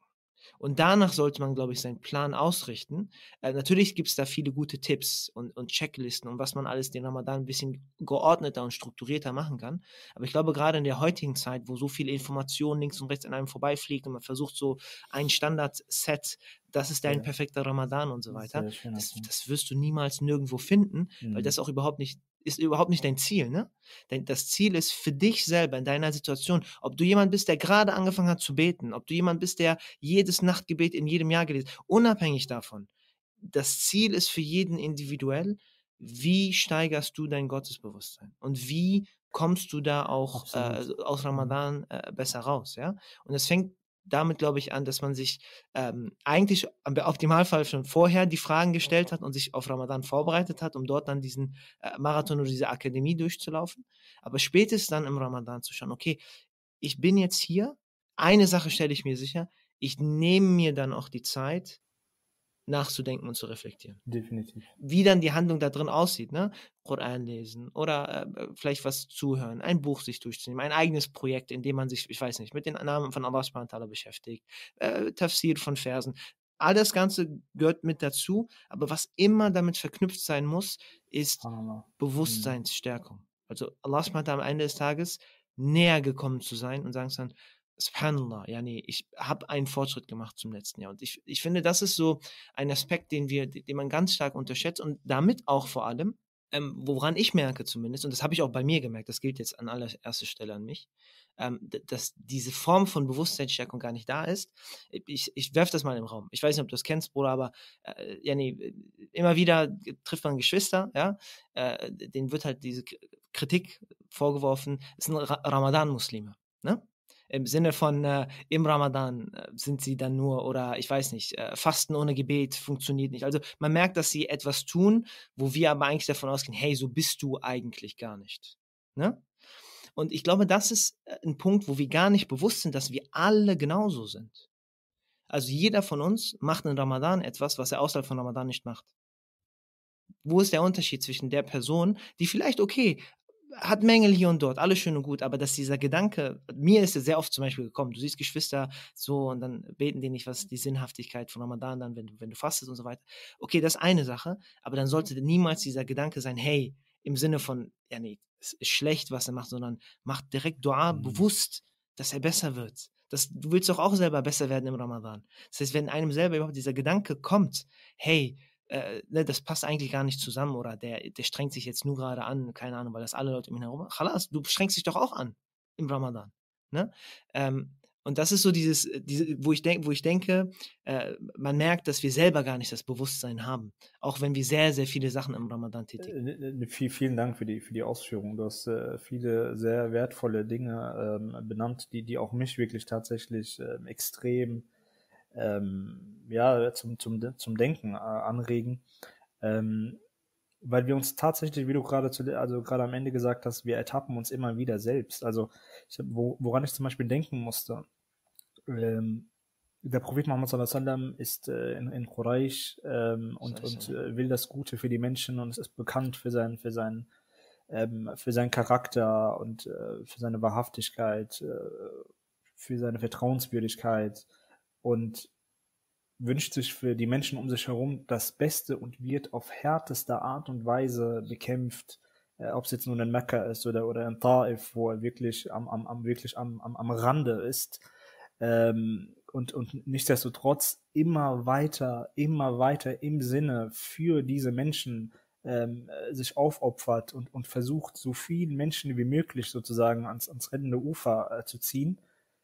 A: Und danach sollte man, glaube ich, seinen Plan ausrichten. Äh, natürlich gibt es da viele gute Tipps und, und Checklisten und was man alles den Ramadan ein bisschen geordneter und strukturierter machen kann. Aber ich glaube, gerade in der heutigen Zeit, wo so viel Information links und rechts an einem vorbeifliegt und man versucht so ein Standard-Set, das ist dein
B: Ja.
A: perfekter Ramadan und so weiter,
B: Sehr schöner
A: das,
B: Punkt.
A: das wirst du niemals nirgendwo finden, weil
B: Mhm.
A: das auch überhaupt nicht, ist überhaupt nicht dein Ziel, ne? Denn das Ziel ist für dich selber in deiner Situation, ob du jemand bist, der gerade angefangen hat zu beten, ob du jemand bist, der jedes Nachtgebet in jedem Jahr gelesen, unabhängig davon. Das Ziel ist für jeden individuell. Wie steigerst du dein Gottesbewusstsein? Und wie kommst du da auch äh,
B: Absolut.
A: aus
B: Mhm.
A: Ramadan äh, besser raus? Ja? Und es fängt damit, glaube ich, an, dass man sich ähm, eigentlich im Optimalfall schon vorher die Fragen gestellt hat und sich auf Ramadan vorbereitet hat, um dort dann diesen äh, Marathon oder diese Akademie durchzulaufen. Aber spätestens dann im Ramadan zu schauen, okay, ich bin jetzt hier, eine Sache stelle ich mir sicher, ich nehme mir dann auch die Zeit, nachzudenken und zu reflektieren.
B: Definitiv.
A: Wie dann die Handlung da drin aussieht, ne? Koran lesen oder äh, vielleicht was zuhören, ein Buch sich durchzunehmen, ein eigenes Projekt, in dem man sich, ich weiß nicht, mit den Namen von Allah subhanahu wa ta'ala beschäftigt, äh, Tafsir von Versen. All das Ganze gehört mit dazu, aber was immer damit verknüpft sein muss, ist
B: Hammer. Mhm.
A: Bewusstseinsstärkung. Also Allah subhanahu wa ta'ala am Ende des Tages näher gekommen zu sein und sagen zu dann, Subhanallah, ja nee, ich habe einen Fortschritt gemacht zum letzten Jahr. Und ich, ich finde, das ist so ein Aspekt, den wir, den man ganz stark unterschätzt und damit auch vor allem, ähm, woran ich merke zumindest, und das habe ich auch bei mir gemerkt, das gilt jetzt an allererster Stelle an mich, ähm, d- dass diese Form von Bewusstseinsstärkung gar nicht da ist. Ich, ich werfe das mal im Raum. Ich weiß nicht, ob du das kennst, Bruder, aber äh, ja, nee, immer wieder trifft man Geschwister, ja, äh, denen wird halt diese K- Kritik vorgeworfen, es sind Ra Ramadan-Muslime, ne? Im Sinne von, äh, im Ramadan äh, sind sie dann nur, oder ich weiß nicht, äh, Fasten ohne Gebet funktioniert nicht. Also man merkt, dass sie etwas tun, wo wir aber eigentlich davon ausgehen, hey, so bist du eigentlich gar nicht. Ne? Und ich glaube, das ist äh, ein Punkt, wo wir gar nicht bewusst sind, dass wir alle genauso sind. Also jeder von uns macht in Ramadan etwas, was er außerhalb von Ramadan nicht macht. Wo ist der Unterschied zwischen der Person, die vielleicht, okay, hat Mängel hier und dort, alles schön und gut, aber dass dieser Gedanke, mir ist es sehr oft zum Beispiel gekommen, du siehst Geschwister so und dann beten die nicht, was ist die Sinnhaftigkeit von Ramadan dann, wenn du, wenn du fastest und so weiter. Okay, das ist eine Sache, aber dann sollte niemals dieser Gedanke sein, hey, im Sinne von, ja nee, es ist schlecht, was er macht, sondern macht direkt Dua
B: Mhm.
A: bewusst, dass er besser wird. Das, du willst doch auch selber besser werden im Ramadan. Das heißt, wenn einem selber überhaupt dieser Gedanke kommt, hey, äh, ne, das passt eigentlich gar nicht zusammen oder der, der strengt sich jetzt nur gerade an, keine Ahnung, weil das alle Leute um ihn herum machen. Khalas, du strengst dich doch auch an im Ramadan. Ne? Ähm, und das ist so dieses, diese, wo ich denke, wo ich denke, äh, man merkt, dass wir selber gar nicht das Bewusstsein haben, auch wenn wir sehr, sehr viele Sachen im Ramadan tätigen.
B: Äh, äh, viel, vielen Dank für die, für die Ausführung. Du hast äh, viele sehr wertvolle Dinge ähm, benannt, die, die auch mich wirklich tatsächlich ähm, extrem ähm, ja, zum, zum, zum Denken äh, anregen. Ähm, weil wir uns tatsächlich, wie du gerade zu, also gerade am Ende gesagt hast, wir ertappen uns immer wieder selbst. Also ich, hab- wo, woran ich zum Beispiel denken musste, ähm, der Prophet Muhammad sallallahu alaihi wasallam ist äh, in, in Quraysh ähm, und, und äh, will das Gute für die Menschen und es ist bekannt für sein, für sein, ähm, für seinen Charakter und äh, für seine Wahrhaftigkeit, äh, für seine Vertrauenswürdigkeit und wünscht sich für die Menschen um sich herum das Beste und wird auf härteste Art und Weise bekämpft, äh, ob es jetzt nun in Mekka ist oder, oder in Taif, wo er wirklich am, am, am, wirklich am, am, am Rande ist. Ähm, und, und nichtsdestotrotz immer weiter, immer weiter im Sinne für diese Menschen ähm, äh, sich aufopfert und, und versucht, so viele Menschen wie möglich sozusagen ans, ans rettende Ufer äh, zu ziehen.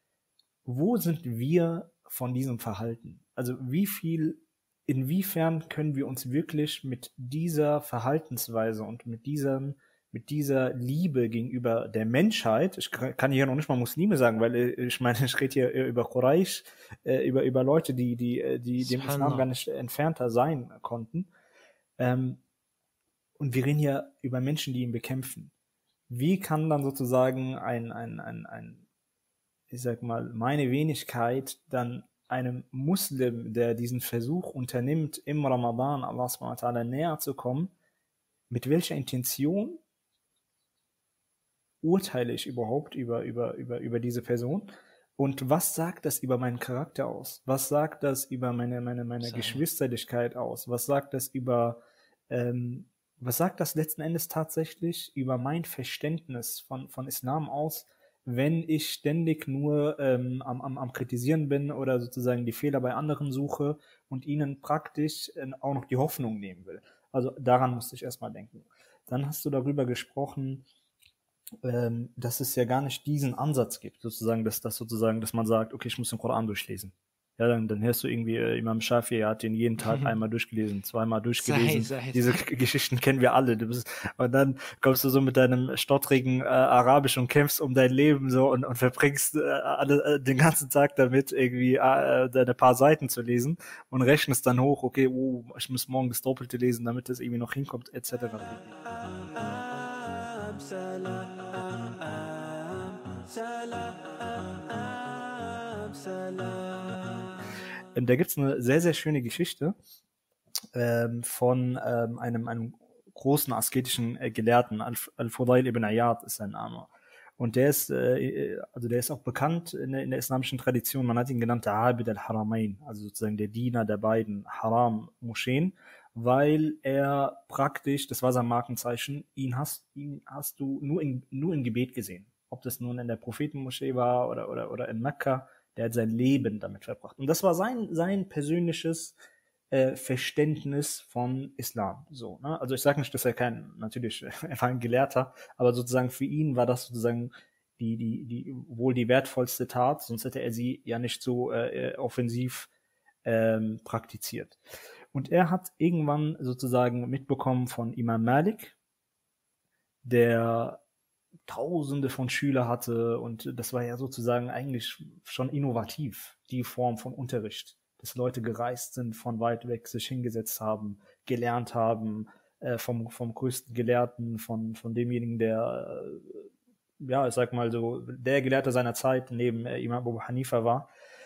B: Wo sind wir von diesem Verhalten? Also wie viel, inwiefern können wir uns wirklich mit dieser Verhaltensweise und mit diesem, mit dieser Liebe gegenüber der Menschheit, ich kann hier noch nicht mal Muslime sagen, weil äh, ich meine, ich rede hier über Quraysh, äh, über, über Leute, die, die, äh, die dem Islam gar
A: Subhanallah.
B: nicht entfernter sein konnten. Ähm, und wir reden hier über Menschen, die ihn bekämpfen. Wie kann dann sozusagen ein, ein, ein, ein ich sag mal, meine Wenigkeit dann einem Muslim, der diesen Versuch unternimmt, im Ramadan Allah subhanahu wa ta'ala näher zu kommen, mit welcher Intention urteile ich überhaupt über, über, über, über diese Person? Und was sagt das über meinen Charakter aus? Was sagt das über meine, meine, meine
A: Sahih.
B: Geschwisterlichkeit aus? Was sagt das über, ähm, was sagt das letzten Endes tatsächlich über mein Verständnis von, von Islam aus, wenn ich ständig nur ähm, am, am, am Kritisieren bin oder sozusagen die Fehler bei anderen suche und ihnen praktisch äh, auch noch die Hoffnung nehmen will? Also daran musste ich erstmal denken. Dann hast du darüber gesprochen, ähm, dass es ja gar nicht diesen Ansatz gibt, sozusagen, dass das sozusagen, dass man sagt, okay, ich muss den Koran durchlesen. Ja, dann, dann hörst du irgendwie, äh, Imam Shafi, er hat den jeden Tag einmal durchgelesen, zweimal durchgelesen.
A: Sahih, sahih,
B: Diese
A: sahih.
B: G- Geschichten kennen wir alle. Du bist, und dann kommst du so mit deinem stottrigen äh, Arabisch und kämpfst um dein Leben so und, und verbringst äh, alle, äh, den ganzen Tag damit, irgendwie äh, deine paar Seiten zu lesen und rechnest dann hoch, okay, oh, ich muss morgen das Doppelte lesen, damit das irgendwie noch hinkommt, et cetera. Ähm, Da gibt's eine sehr, sehr schöne Geschichte ähm, von ähm, einem, einem großen asketischen äh, Gelehrten, Al- Al-Fudail ibn Iyad ist sein Name. Und der ist, äh, also der ist auch bekannt in der, in der islamischen Tradition. Man hat ihn genannt der Abid al-Haramain, also sozusagen der Diener der beiden Haram-Moscheen, weil er praktisch, das war sein Markenzeichen, ihn hast, ihn hast du nur in, nur im Gebet gesehen. Ob das nun in der Prophetenmoschee war oder, oder, oder in Mekka, der hat sein Leben damit verbracht. Und das war sein, sein persönliches äh, Verständnis von Islam. So, ne? Also ich sage nicht, dass er kein, natürlich, er war ein Gelehrter, aber sozusagen für ihn war das sozusagen die, die, die, wohl die wertvollste Tat, sonst hätte er sie ja nicht so äh, offensiv ähm, praktiziert. Und er hat irgendwann sozusagen mitbekommen von Imam Malik, der Tausende von Schüler hatte und das war ja sozusagen eigentlich schon innovativ, die Form von Unterricht, dass Leute gereist sind, von weit weg sich hingesetzt haben, gelernt haben, äh, vom, vom größten Gelehrten, von, von demjenigen, der, äh, ja, ich sag mal so, der Gelehrte seiner Zeit neben äh, Imam Abu Hanifa war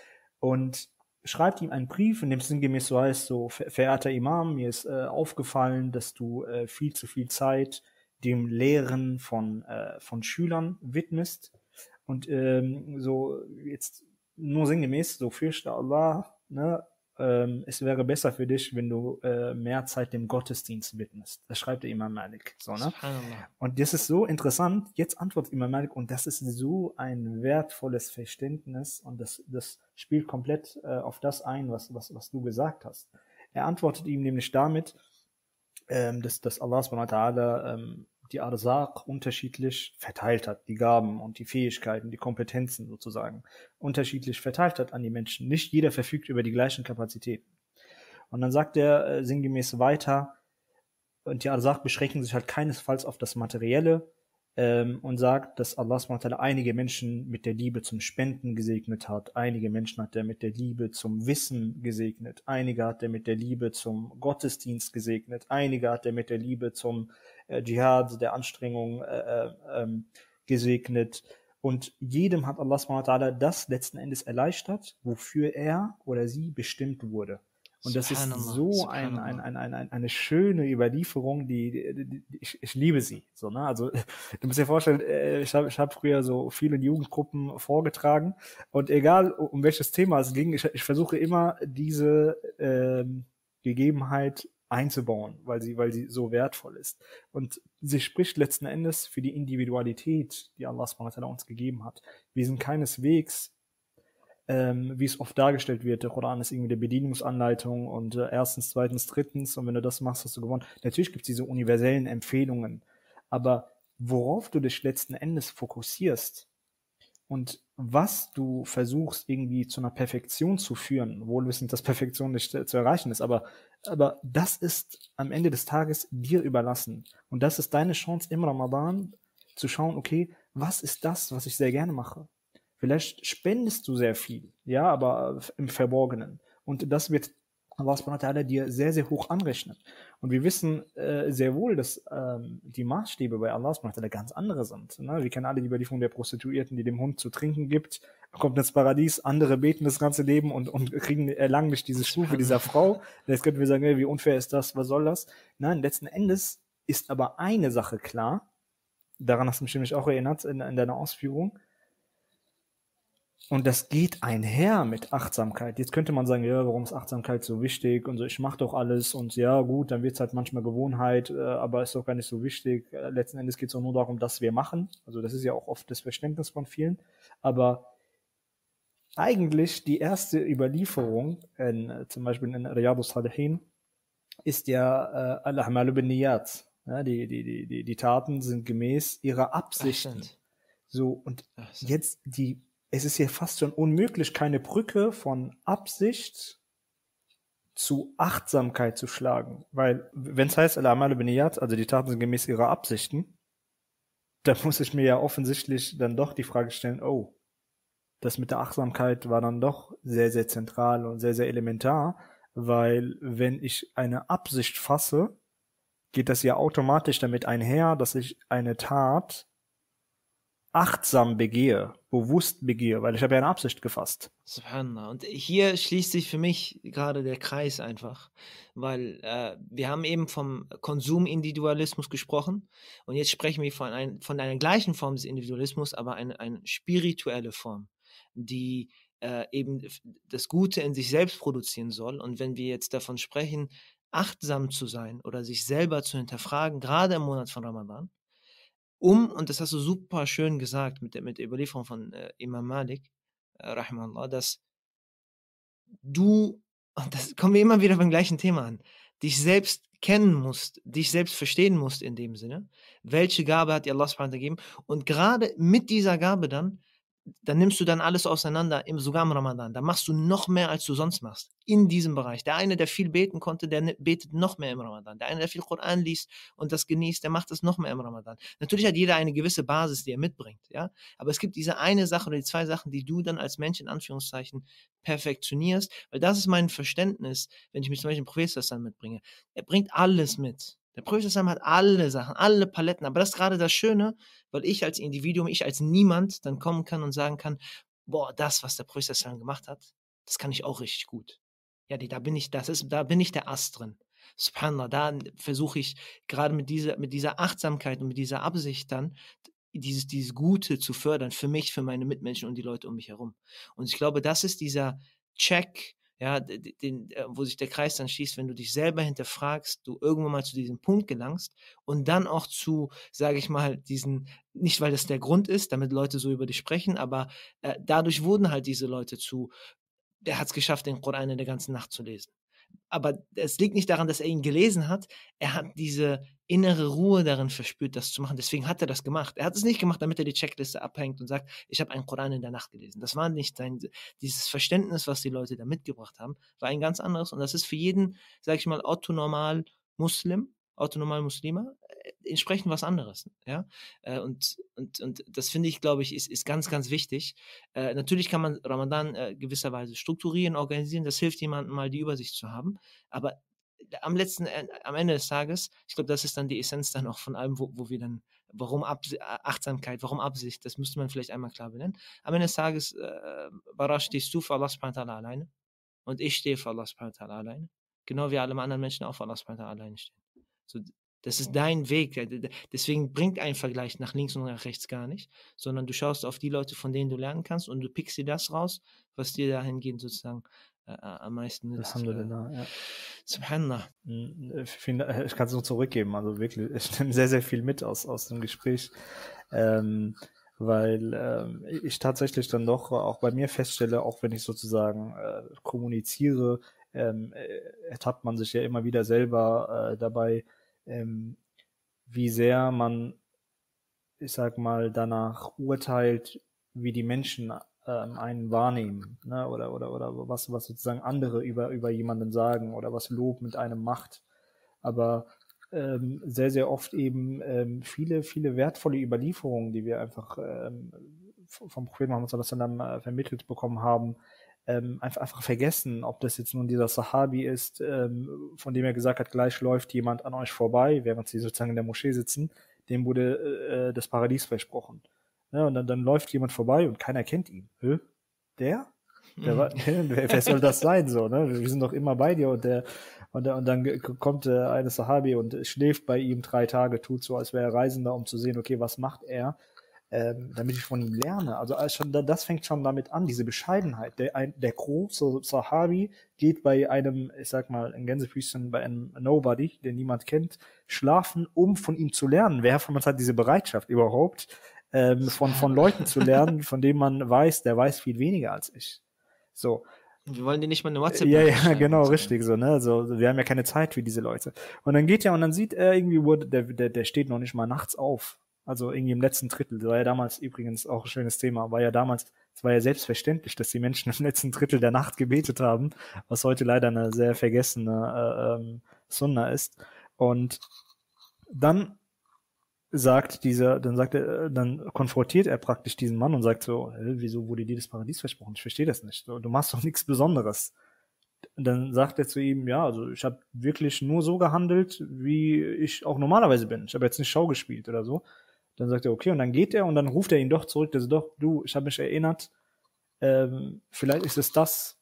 B: und schreibt ihm einen Brief, in dem sinngemäß so heißt, so, verehrter Imam, mir ist äh, aufgefallen, dass du äh, viel zu viel Zeit dem Lehren von, äh, von Schülern widmest. Und ähm, so jetzt nur sinngemäß, so fürchte Allah, ne, ähm, es wäre besser für dich, wenn du äh, mehr Zeit dem Gottesdienst widmest. Das schreibt der Imam Malik. So, ne?
A: Subhanallah.
B: Und das ist so interessant, jetzt antwortet Imam Malik und das ist so ein wertvolles Verständnis und das, das spielt komplett äh, auf das ein, was, was, was du gesagt hast. Er antwortet ihm nämlich damit, ähm, dass, dass Allah subhanahu wa ta'ala ähm, die Arzaq unterschiedlich verteilt hat, die Gaben und die Fähigkeiten, die Kompetenzen sozusagen unterschiedlich verteilt hat an die Menschen. Nicht jeder verfügt über die gleichen Kapazitäten. Und dann sagt er äh, sinngemäß weiter, und die Arzaq beschränken sich halt keinesfalls auf das Materielle ähm, und sagt, dass Allah subhanahu wa ta'ala einige Menschen mit der Liebe zum Spenden gesegnet hat, einige Menschen hat er mit der Liebe zum Wissen gesegnet, einige hat er mit der Liebe zum Gottesdienst gesegnet, einige hat er mit der Liebe zum äh, Dschihad, der Anstrengung äh, äh, gesegnet. Und jedem hat Allah subhanahu wa ta'ala das letzten Endes erleichtert, wofür er oder sie bestimmt wurde. Und das ist so ein, ein, ein, ein, ein, eine schöne Überlieferung, die, die, die ich, ich liebe sie. So, ne? Also du musst dir vorstellen, ich habe ich hab früher so viele Jugendgruppen vorgetragen und egal um welches Thema es ging, ich, ich versuche immer diese ähm, Gegebenheit einzubauen, weil sie, weil sie so wertvoll ist. Und sie spricht letzten Endes für die Individualität, die Allah subhanahu wa ta'ala uns gegeben hat. Wir sind keineswegs Ähm, wie es oft dargestellt wird, der Koran ist irgendwie eine Bedienungsanleitung und äh, erstens, zweitens, drittens und wenn du das machst, hast du gewonnen. Natürlich gibt es diese universellen Empfehlungen, aber worauf du dich letzten Endes fokussierst und was du versuchst irgendwie zu einer Perfektion zu führen, wohl wissend, dass Perfektion nicht äh, zu erreichen ist, aber, aber das ist am Ende des Tages dir überlassen und das ist deine Chance im Ramadan zu schauen, okay, was ist das, was ich sehr gerne mache? Vielleicht spendest du sehr viel, ja, aber im Verborgenen. Und das wird Allah subhanahu wa ta'ala dir sehr, sehr hoch anrechnen. Und wir wissen äh, sehr wohl, dass ähm, die Maßstäbe bei Allah subhanahu wa ta'ala ganz andere sind. Ne? Wir kennen alle die Überlieferung der Prostituierten, die dem Hund zu trinken gibt, kommt ins Paradies, andere beten das ganze Leben und, und kriegen erlangen nicht diese Stufe dieser Frau. Jetzt könnten wir sagen, hey, wie unfair ist das, was soll das? Nein, letzten Endes ist aber eine Sache klar, daran hast du mich nämlich auch erinnert in, in deiner Ausführung, Und das geht einher mit Achtsamkeit. Jetzt könnte man sagen, ja, warum ist Achtsamkeit so wichtig? Und so, ich mache doch alles und ja, gut, dann wird es halt manchmal Gewohnheit, äh, aber ist doch gar nicht so wichtig. Äh, letzten Endes geht es auch nur darum, dass wir machen. Also das ist ja auch oft das Verständnis von vielen. Aber eigentlich die erste Überlieferung, in, äh, zum Beispiel in Riyadus Salihin, ist ja äh, Al-A'malu bin-Niyat. Ja, die, die, die, die, die Taten sind gemäß ihrer Absichten.
A: Ahsant.
B: So, und
A: Ahsant.
B: jetzt die, es ist ja fast schon unmöglich, keine Brücke von Absicht zu Achtsamkeit zu schlagen. Weil, wenn es heißt, Al-A'malu bin-Niyat, also die Taten sind gemäß ihrer Absichten, dann muss ich mir ja offensichtlich dann doch die Frage stellen, oh, das mit der Achtsamkeit war dann doch sehr, sehr zentral und sehr, sehr elementar, weil wenn ich eine Absicht fasse, geht das ja automatisch damit einher, dass ich eine Tat achtsam begehe, bewusst begehe, weil ich habe ja eine Absicht gefasst.
A: Subhanallah. Und hier schließt sich für mich gerade der Kreis einfach, weil äh, wir haben eben vom Konsumindividualismus gesprochen und jetzt sprechen wir von, ein, von einer gleichen Form des Individualismus, aber eine, eine spirituelle Form, die äh, eben das Gute in sich selbst produzieren soll. Und wenn wir jetzt davon sprechen, achtsam zu sein oder sich selber zu hinterfragen, gerade im Monat von Ramadan, um, und das hast du super schön gesagt mit der, mit der Überlieferung von äh, Imam Malik, äh, rahimahullah, dass du, und das kommen wir immer wieder beim gleichen Thema an, dich selbst kennen musst, dich selbst verstehen musst in dem Sinne, welche Gabe hat dir Allah subhanahu wa ta'ala gegeben und gerade mit dieser Gabe dann, dann nimmst du dann alles auseinander, im, sogar im Ramadan. Da machst du noch mehr, als du sonst machst. In diesem Bereich. Der eine, der viel beten konnte, der ne- betet noch mehr im Ramadan. Der eine, der viel Koran liest und das genießt, der macht das noch mehr im Ramadan. Natürlich hat jeder eine gewisse Basis, die er mitbringt, ja. Aber es gibt diese eine Sache oder die zwei Sachen, die du dann als Mensch in Anführungszeichen perfektionierst, weil das ist mein Verständnis, wenn ich mich zum Beispiel den Prophet mitbringe. Er bringt alles mit. Der Prophet hat alle Sachen, alle Paletten, aber das ist gerade das Schöne, weil ich als Individuum, ich als Niemand dann kommen kann und sagen kann, boah, das, was der Prophet gemacht hat, das kann ich auch richtig gut. Ja, die, da bin ich, das ist, da bin ich der Ast drin. Subhanallah, da versuche ich gerade mit dieser, mit dieser Achtsamkeit und mit dieser Absicht dann, dieses, dieses Gute zu fördern für mich, für meine Mitmenschen und die Leute um mich herum. Und ich glaube, das ist dieser Check, ja, den, wo sich der Kreis dann schließt, wenn du dich selber hinterfragst, du irgendwann mal zu diesem Punkt gelangst und dann auch zu, sage ich mal, diesen, nicht weil das der Grund ist, damit Leute so über dich sprechen, aber äh, dadurch wurden halt diese Leute zu, der hat es geschafft, den Koran in der ganzen Nacht zu lesen. Aber es liegt nicht daran, dass er ihn gelesen hat. Er hat diese innere Ruhe darin verspürt, das zu machen. Deswegen hat er das gemacht. Er hat es nicht gemacht, damit er die Checkliste abhängt und sagt, ich habe einen Koran in der Nacht gelesen. Das war nicht sein, dieses Verständnis, was die Leute da mitgebracht haben, war ein ganz anderes. Und das ist für jeden, sage ich mal, orthonormal Muslim, orthonormal Muslima, äh, entsprechend was anderes. Ja? Äh, und, und, und das finde ich, glaube ich, ist, ist ganz, ganz wichtig. Äh, natürlich kann man Ramadan äh, gewisserweise strukturieren, organisieren. Das hilft jemandem mal, die Übersicht zu haben. Aber am letzten, äh, am Ende des Tages, ich glaube, das ist dann die Essenz dann auch von allem, wo, wo wir dann, warum Abs Achtsamkeit, warum Absicht, das müsste man vielleicht einmal klar benennen. Am Ende des Tages, äh, Bara, stehst du für Allah subhanahu wa ta'ala alleine und ich stehe für Allah subhanahu wa ta'ala alleine. Genau wie alle anderen Menschen auch für Allah subhanahu wa ta'ala alleine stehen. So, das ist dein Weg. Deswegen bringt ein Vergleich nach links und nach rechts gar nicht, sondern du schaust auf die Leute, von denen du lernen kannst und du pickst dir das raus, was dir dahingehend sozusagen äh, am meisten nützt.
B: Alhamdulillah, ja.
A: Subhanallah.
B: Ich kann es nur zurückgeben, also wirklich, ich nehme sehr, sehr viel mit aus, aus dem Gespräch, ähm, weil ähm, ich tatsächlich dann doch auch bei mir feststelle, auch wenn ich sozusagen äh, kommuniziere, ähm, ertappt man sich ja immer wieder selber äh, dabei, ähm, wie sehr man, ich sag mal, danach urteilt, wie die Menschen ähm, einen wahrnehmen, ne? oder oder oder was was sozusagen andere über über jemanden sagen oder was Lob mit einem macht, aber ähm, sehr sehr oft eben ähm, viele viele wertvolle Überlieferungen, die wir einfach ähm, vom Propheten Muhammad sallallahu alaihi wasallam äh, vermittelt bekommen haben, ähm, einfach einfach vergessen, ob das jetzt nun dieser Sahabi ist, ähm, von dem er gesagt hat, gleich läuft jemand an euch vorbei, während sie sozusagen in der Moschee sitzen, dem wurde äh, das Paradies versprochen. Ja, und dann, dann läuft jemand vorbei und keiner kennt ihn. Hä? Der? Der war, wer, wer soll das sein? So, ne? Wir sind doch immer bei dir und der und, der, und dann kommt äh, eine Sahabi und schläft bei ihm drei Tage, tut so, als wäre er Reisender, um zu sehen, okay, was macht er? ähm, damit ich von ihm lerne. Also äh, schon, das fängt schon damit an, diese Bescheidenheit. Der, ein, der große Sahabi geht bei einem, ich sag mal, in Gänsefüßchen, bei einem Nobody, den niemand kennt, schlafen, um von ihm zu lernen. Wer von uns hat diese Bereitschaft überhaupt, ähm, von, von Leuten zu lernen, von denen man weiß, der weiß viel weniger als ich. So.
A: Wir wollen dir nicht mal eine WhatsApp
B: Ja, ja,
A: schreiben,
B: genau,
A: so.
B: richtig, so, ne, also, wir haben ja keine Zeit für diese Leute. Und dann geht er und dann sieht er irgendwie, wo, der, der, der steht noch nicht mal nachts auf. Also irgendwie im letzten Drittel. Das war ja damals übrigens auch ein schönes Thema. War ja damals, es war ja selbstverständlich, dass die Menschen im letzten Drittel der Nacht gebetet haben, was heute leider eine sehr vergessene äh, ähm, Sunna ist. Und dann sagt dieser, dann sagt er, dann konfrontiert er praktisch diesen Mann und sagt so, wieso wurde dir das Paradies versprochen? Ich verstehe das nicht. Du machst doch nichts Besonderes. Und dann sagt er zu ihm, ja, also ich habe wirklich nur so gehandelt, wie ich auch normalerweise bin. Ich habe jetzt nicht Schau gespielt oder so. Dann sagt er, okay, und dann geht er und dann ruft er ihn doch zurück, dass doch, du, ich habe mich erinnert, ähm, vielleicht ist es das,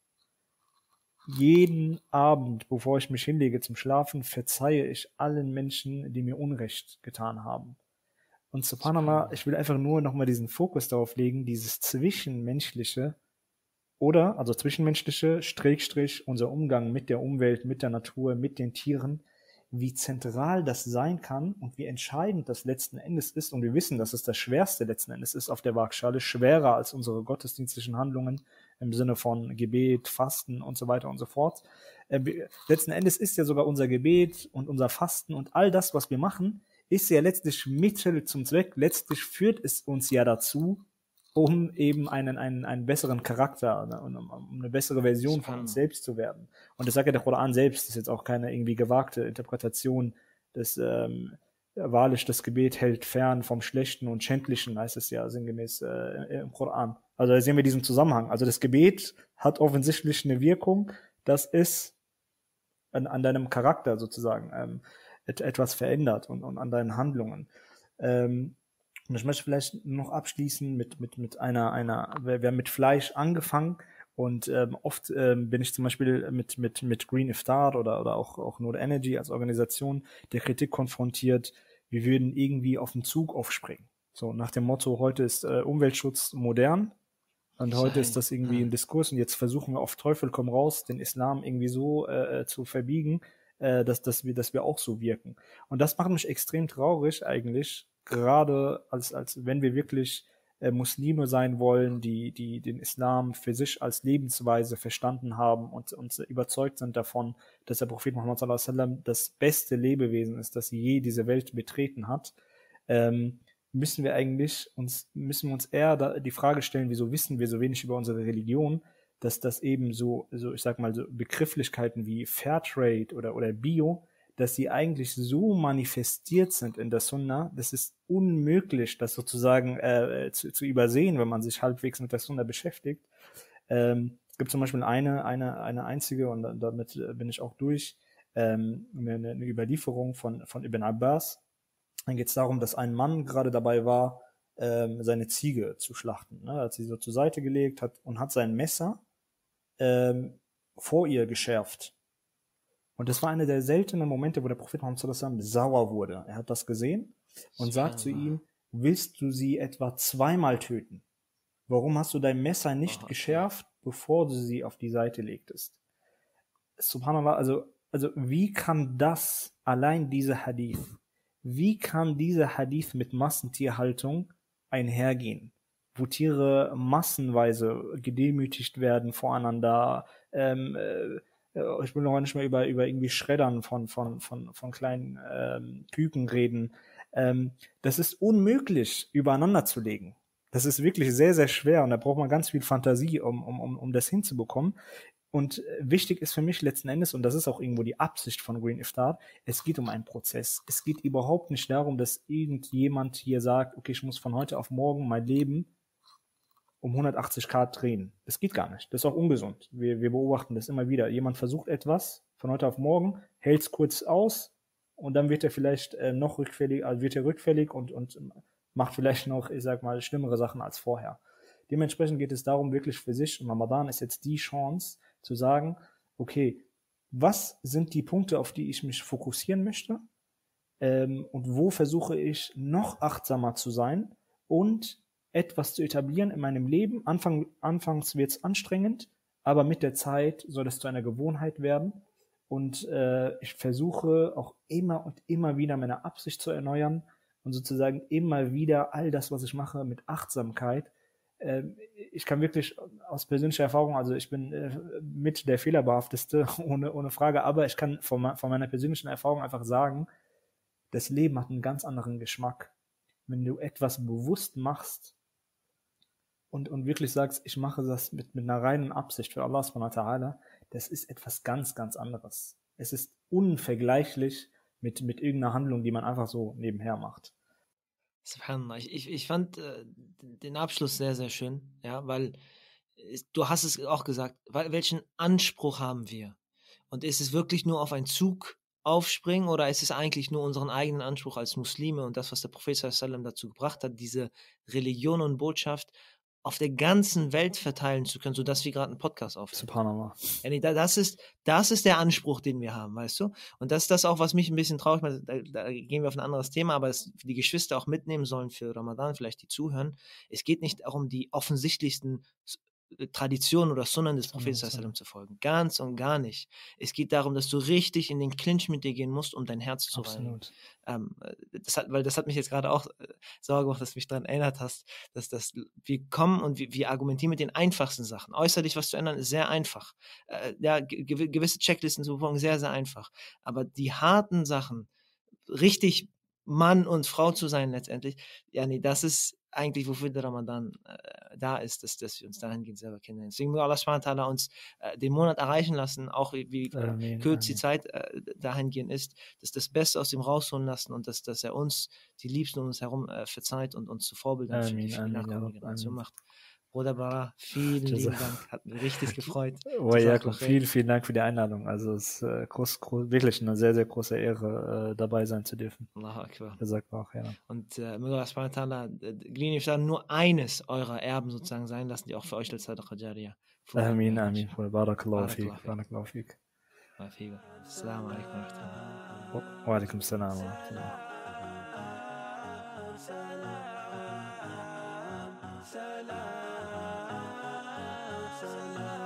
B: jeden Abend, bevor ich mich hinlege zum Schlafen, verzeihe ich allen Menschen, die mir Unrecht getan haben. Und subhanallah, ich will einfach nur nochmal diesen Fokus darauf legen, dieses Zwischenmenschliche oder, also Zwischenmenschliche, Strich, unser Umgang mit der Umwelt, mit der Natur, mit den Tieren, wie zentral das sein kann und wie entscheidend das letzten Endes ist. Und wir wissen, dass es das Schwerste letzten Endes ist auf der Waagschale, schwerer als unsere gottesdienstlichen Handlungen im Sinne von Gebet, Fasten und so weiter und so fort. Äh, letzten Endes ist ja sogar unser Gebet und unser Fasten und all das, was wir machen, ist ja letztlich Mittel zum Zweck. Letztlich führt es uns ja dazu, um eben einen, einen, einen besseren Charakter, um, um eine bessere Version von uns selbst zu werden. Und das sagt ja der Koran selbst, das ist jetzt auch keine irgendwie gewagte Interpretation des, ähm, wahrlich, das Gebet hält fern vom Schlechten und Schändlichen, heißt es ja sinngemäß äh, im Koran. Also da sehen wir diesen Zusammenhang. Also das Gebet hat offensichtlich eine Wirkung, dass es an, an deinem Charakter sozusagen ähm, et, etwas verändert und, und an deinen Handlungen. Ähm, Und ich möchte vielleicht noch abschließen mit, mit, mit einer, einer, wir haben mit Fleisch angefangen und ähm, oft ähm, bin ich zum Beispiel mit, mit, mit Green Iftar oder, oder auch, auch Nur Energy als Organisation der Kritik konfrontiert, wir würden irgendwie auf den Zug aufspringen. So nach dem Motto, heute ist äh, Umweltschutz modern und heute ist das irgendwie ein Diskurs und jetzt versuchen wir auf Teufel komm raus, den Islam irgendwie so äh, zu verbiegen, äh, dass, dass, wir, dass wir auch so wirken. Und das macht mich extrem traurig eigentlich, gerade als, als wenn wir wirklich äh, Muslime sein wollen, die, die den Islam für sich als Lebensweise verstanden haben und, und überzeugt sind davon, dass der Prophet Muhammad sallallahu alaihi wasallam das beste Lebewesen ist, das je diese Welt betreten hat, ähm, müssen wir eigentlich uns, müssen wir uns eher da die Frage stellen, wieso wissen wir so wenig über unsere Religion, dass das eben so, so ich sag mal, so Begrifflichkeiten wie Fairtrade oder, oder Bio, dass sie eigentlich so manifestiert sind in der Sunna, das ist unmöglich, das sozusagen äh, zu, zu übersehen, wenn man sich halbwegs mit der Sunna beschäftigt. Ähm, es gibt zum Beispiel eine, eine, eine einzige, und damit bin ich auch durch, ähm, eine, eine Überlieferung von, von Ibn Abbas. Dann geht es darum, dass ein Mann gerade dabei war, ähm, seine Ziege zu schlachten. Ne? Er hat sie so zur Seite gelegt hat und hat sein Messer ähm, vor ihr geschärft. Und das war einer der seltenen Momente, wo der Prophet Muhammad sallallahu alaihi wasallam sauer wurde. Er hat das gesehen und sagt zu ihm, willst du sie etwa zweimal töten? Warum hast du dein Messer nicht geschärft, bevor du sie auf die Seite legtest? Subhanallah, also, also wie kann das, allein dieser Hadith, wie kann dieser Hadith mit Massentierhaltung einhergehen? Wo Tiere massenweise gedemütigt werden voreinander, ähm, äh, ich will noch nicht mehr über, über irgendwie Schreddern von, von, von, von kleinen ähm, Küken reden. Ähm, das ist unmöglich, übereinander zu legen. Das ist wirklich sehr, sehr schwer und da braucht man ganz viel Fantasie, um, um, um, um das hinzubekommen. Und wichtig ist für mich letzten Endes, und das ist auch irgendwo die Absicht von Green Iftar, es geht um einen Prozess. Es geht überhaupt nicht darum, dass irgendjemand hier sagt, okay, ich muss von heute auf morgen mein Leben um hundertachtzig Grad drehen. Das geht gar nicht. Das ist auch ungesund. Wir, wir beobachten das immer wieder. Jemand versucht etwas von heute auf morgen, hält es kurz aus und dann wird er vielleicht äh, noch rückfällig, also wird er rückfällig und, und macht vielleicht noch, ich sag mal, schlimmere Sachen als vorher. Dementsprechend geht es darum, wirklich für sich, und Ramadan ist jetzt die Chance, zu sagen, okay, was sind die Punkte, auf die ich mich fokussieren möchte? Ähm, und wo versuche ich noch achtsamer zu sein, und etwas zu etablieren in meinem Leben. Anfang, anfangs wird es anstrengend, aber mit der Zeit soll es zu einer Gewohnheit werden. Und äh, ich versuche auch immer und immer wieder meine Absicht zu erneuern und sozusagen immer wieder all das, was ich mache, mit Achtsamkeit. Äh, ich kann wirklich aus persönlicher Erfahrung, also ich bin äh, mit der fehlerbehafteste, ohne, ohne Frage, aber ich kann von, von meiner persönlichen Erfahrung einfach sagen, das Leben hat einen ganz anderen Geschmack. Wenn du etwas bewusst machst und, und wirklich sagst, ich mache das mit, mit einer reinen Absicht für Allah subhanahu wa ta'ala, das ist etwas ganz, ganz anderes. Es ist unvergleichlich mit, mit irgendeiner Handlung, die man einfach so nebenher macht.
A: Subhanallah. Ich, ich, ich fand äh, den Abschluss sehr, sehr schön, ja, weil es, du hast es auch gesagt, weil, welchen Anspruch haben wir? Und ist es wirklich nur auf einen Zug aufspringen oder ist es eigentlich nur unseren eigenen Anspruch als Muslime und das, was der Prophet sallallahu alaihi wasallam dazu gebracht hat, diese Religion und Botschaft auf der ganzen Welt verteilen zu können, sodass wir gerade einen Podcast aufnehmen.
B: Subhanallah.
A: Ja, das ist, das ist der Anspruch, den wir haben, weißt du? Und das ist das auch, was mich ein bisschen traurig macht. Da, da gehen wir auf ein anderes Thema, aber das die Geschwister auch mitnehmen sollen für Ramadan, vielleicht die zuhören. Es geht nicht darum, die offensichtlichsten Traditionen oder Sunnen des Propheten sallallahu alaihi wasallam zu folgen. Ganz und gar nicht. Es geht darum, dass du richtig in den Clinch mit dir gehen musst, um dein Herz zu reinigen. Ähm, das hat, weil das hat mich jetzt gerade auch äh, Sorge gemacht, dass du mich daran erinnert hast, dass das, wir kommen und wir, wir argumentieren mit den einfachsten Sachen. Äußerlich was zu ändern ist sehr einfach. Äh, ja, ge- gewisse Checklisten zu befolgen, sehr, sehr einfach. Aber die harten Sachen, richtig Mann und Frau zu sein letztendlich, ja, nee, das ist eigentlich, wofür der Ramadan äh, da ist, dass, dass wir uns dahingehend selber kennenlernen. Deswegen will Allah subhanahu wa ta'ala uns äh, den Monat erreichen lassen, auch wie, wie äh, kurz die Zeit äh, dahingehend ist, dass das Beste aus ihm rausholen lassen und dass, dass er uns, die Liebsten um uns herum, äh, verzeiht und uns zu Vorbildern für die, für die nachkommende Generation macht. Bruder Bara, vielen lieben Dank, hat mich richtig gefreut.
B: Oh, Jakob, vielen, vielen Dank für die Einladung. Also es ist äh, groß, groß, wirklich eine sehr, sehr große Ehre, äh, dabei sein zu dürfen.
A: Allahu Akbar.
B: Gesagt auch, ja.
A: Und äh, möge Allah subhanahu wa ta'ala nur eines eurer Erben sozusagen sein lassen, die auch für euch als Sadaqa Jariyah.
B: Amin, amin. Barakallahu fik. Barakallahu fik.
A: Assalamu alaikum wa rahmatullah.
B: Wa alaikum assalam wa rahmatullah. Salam, salam.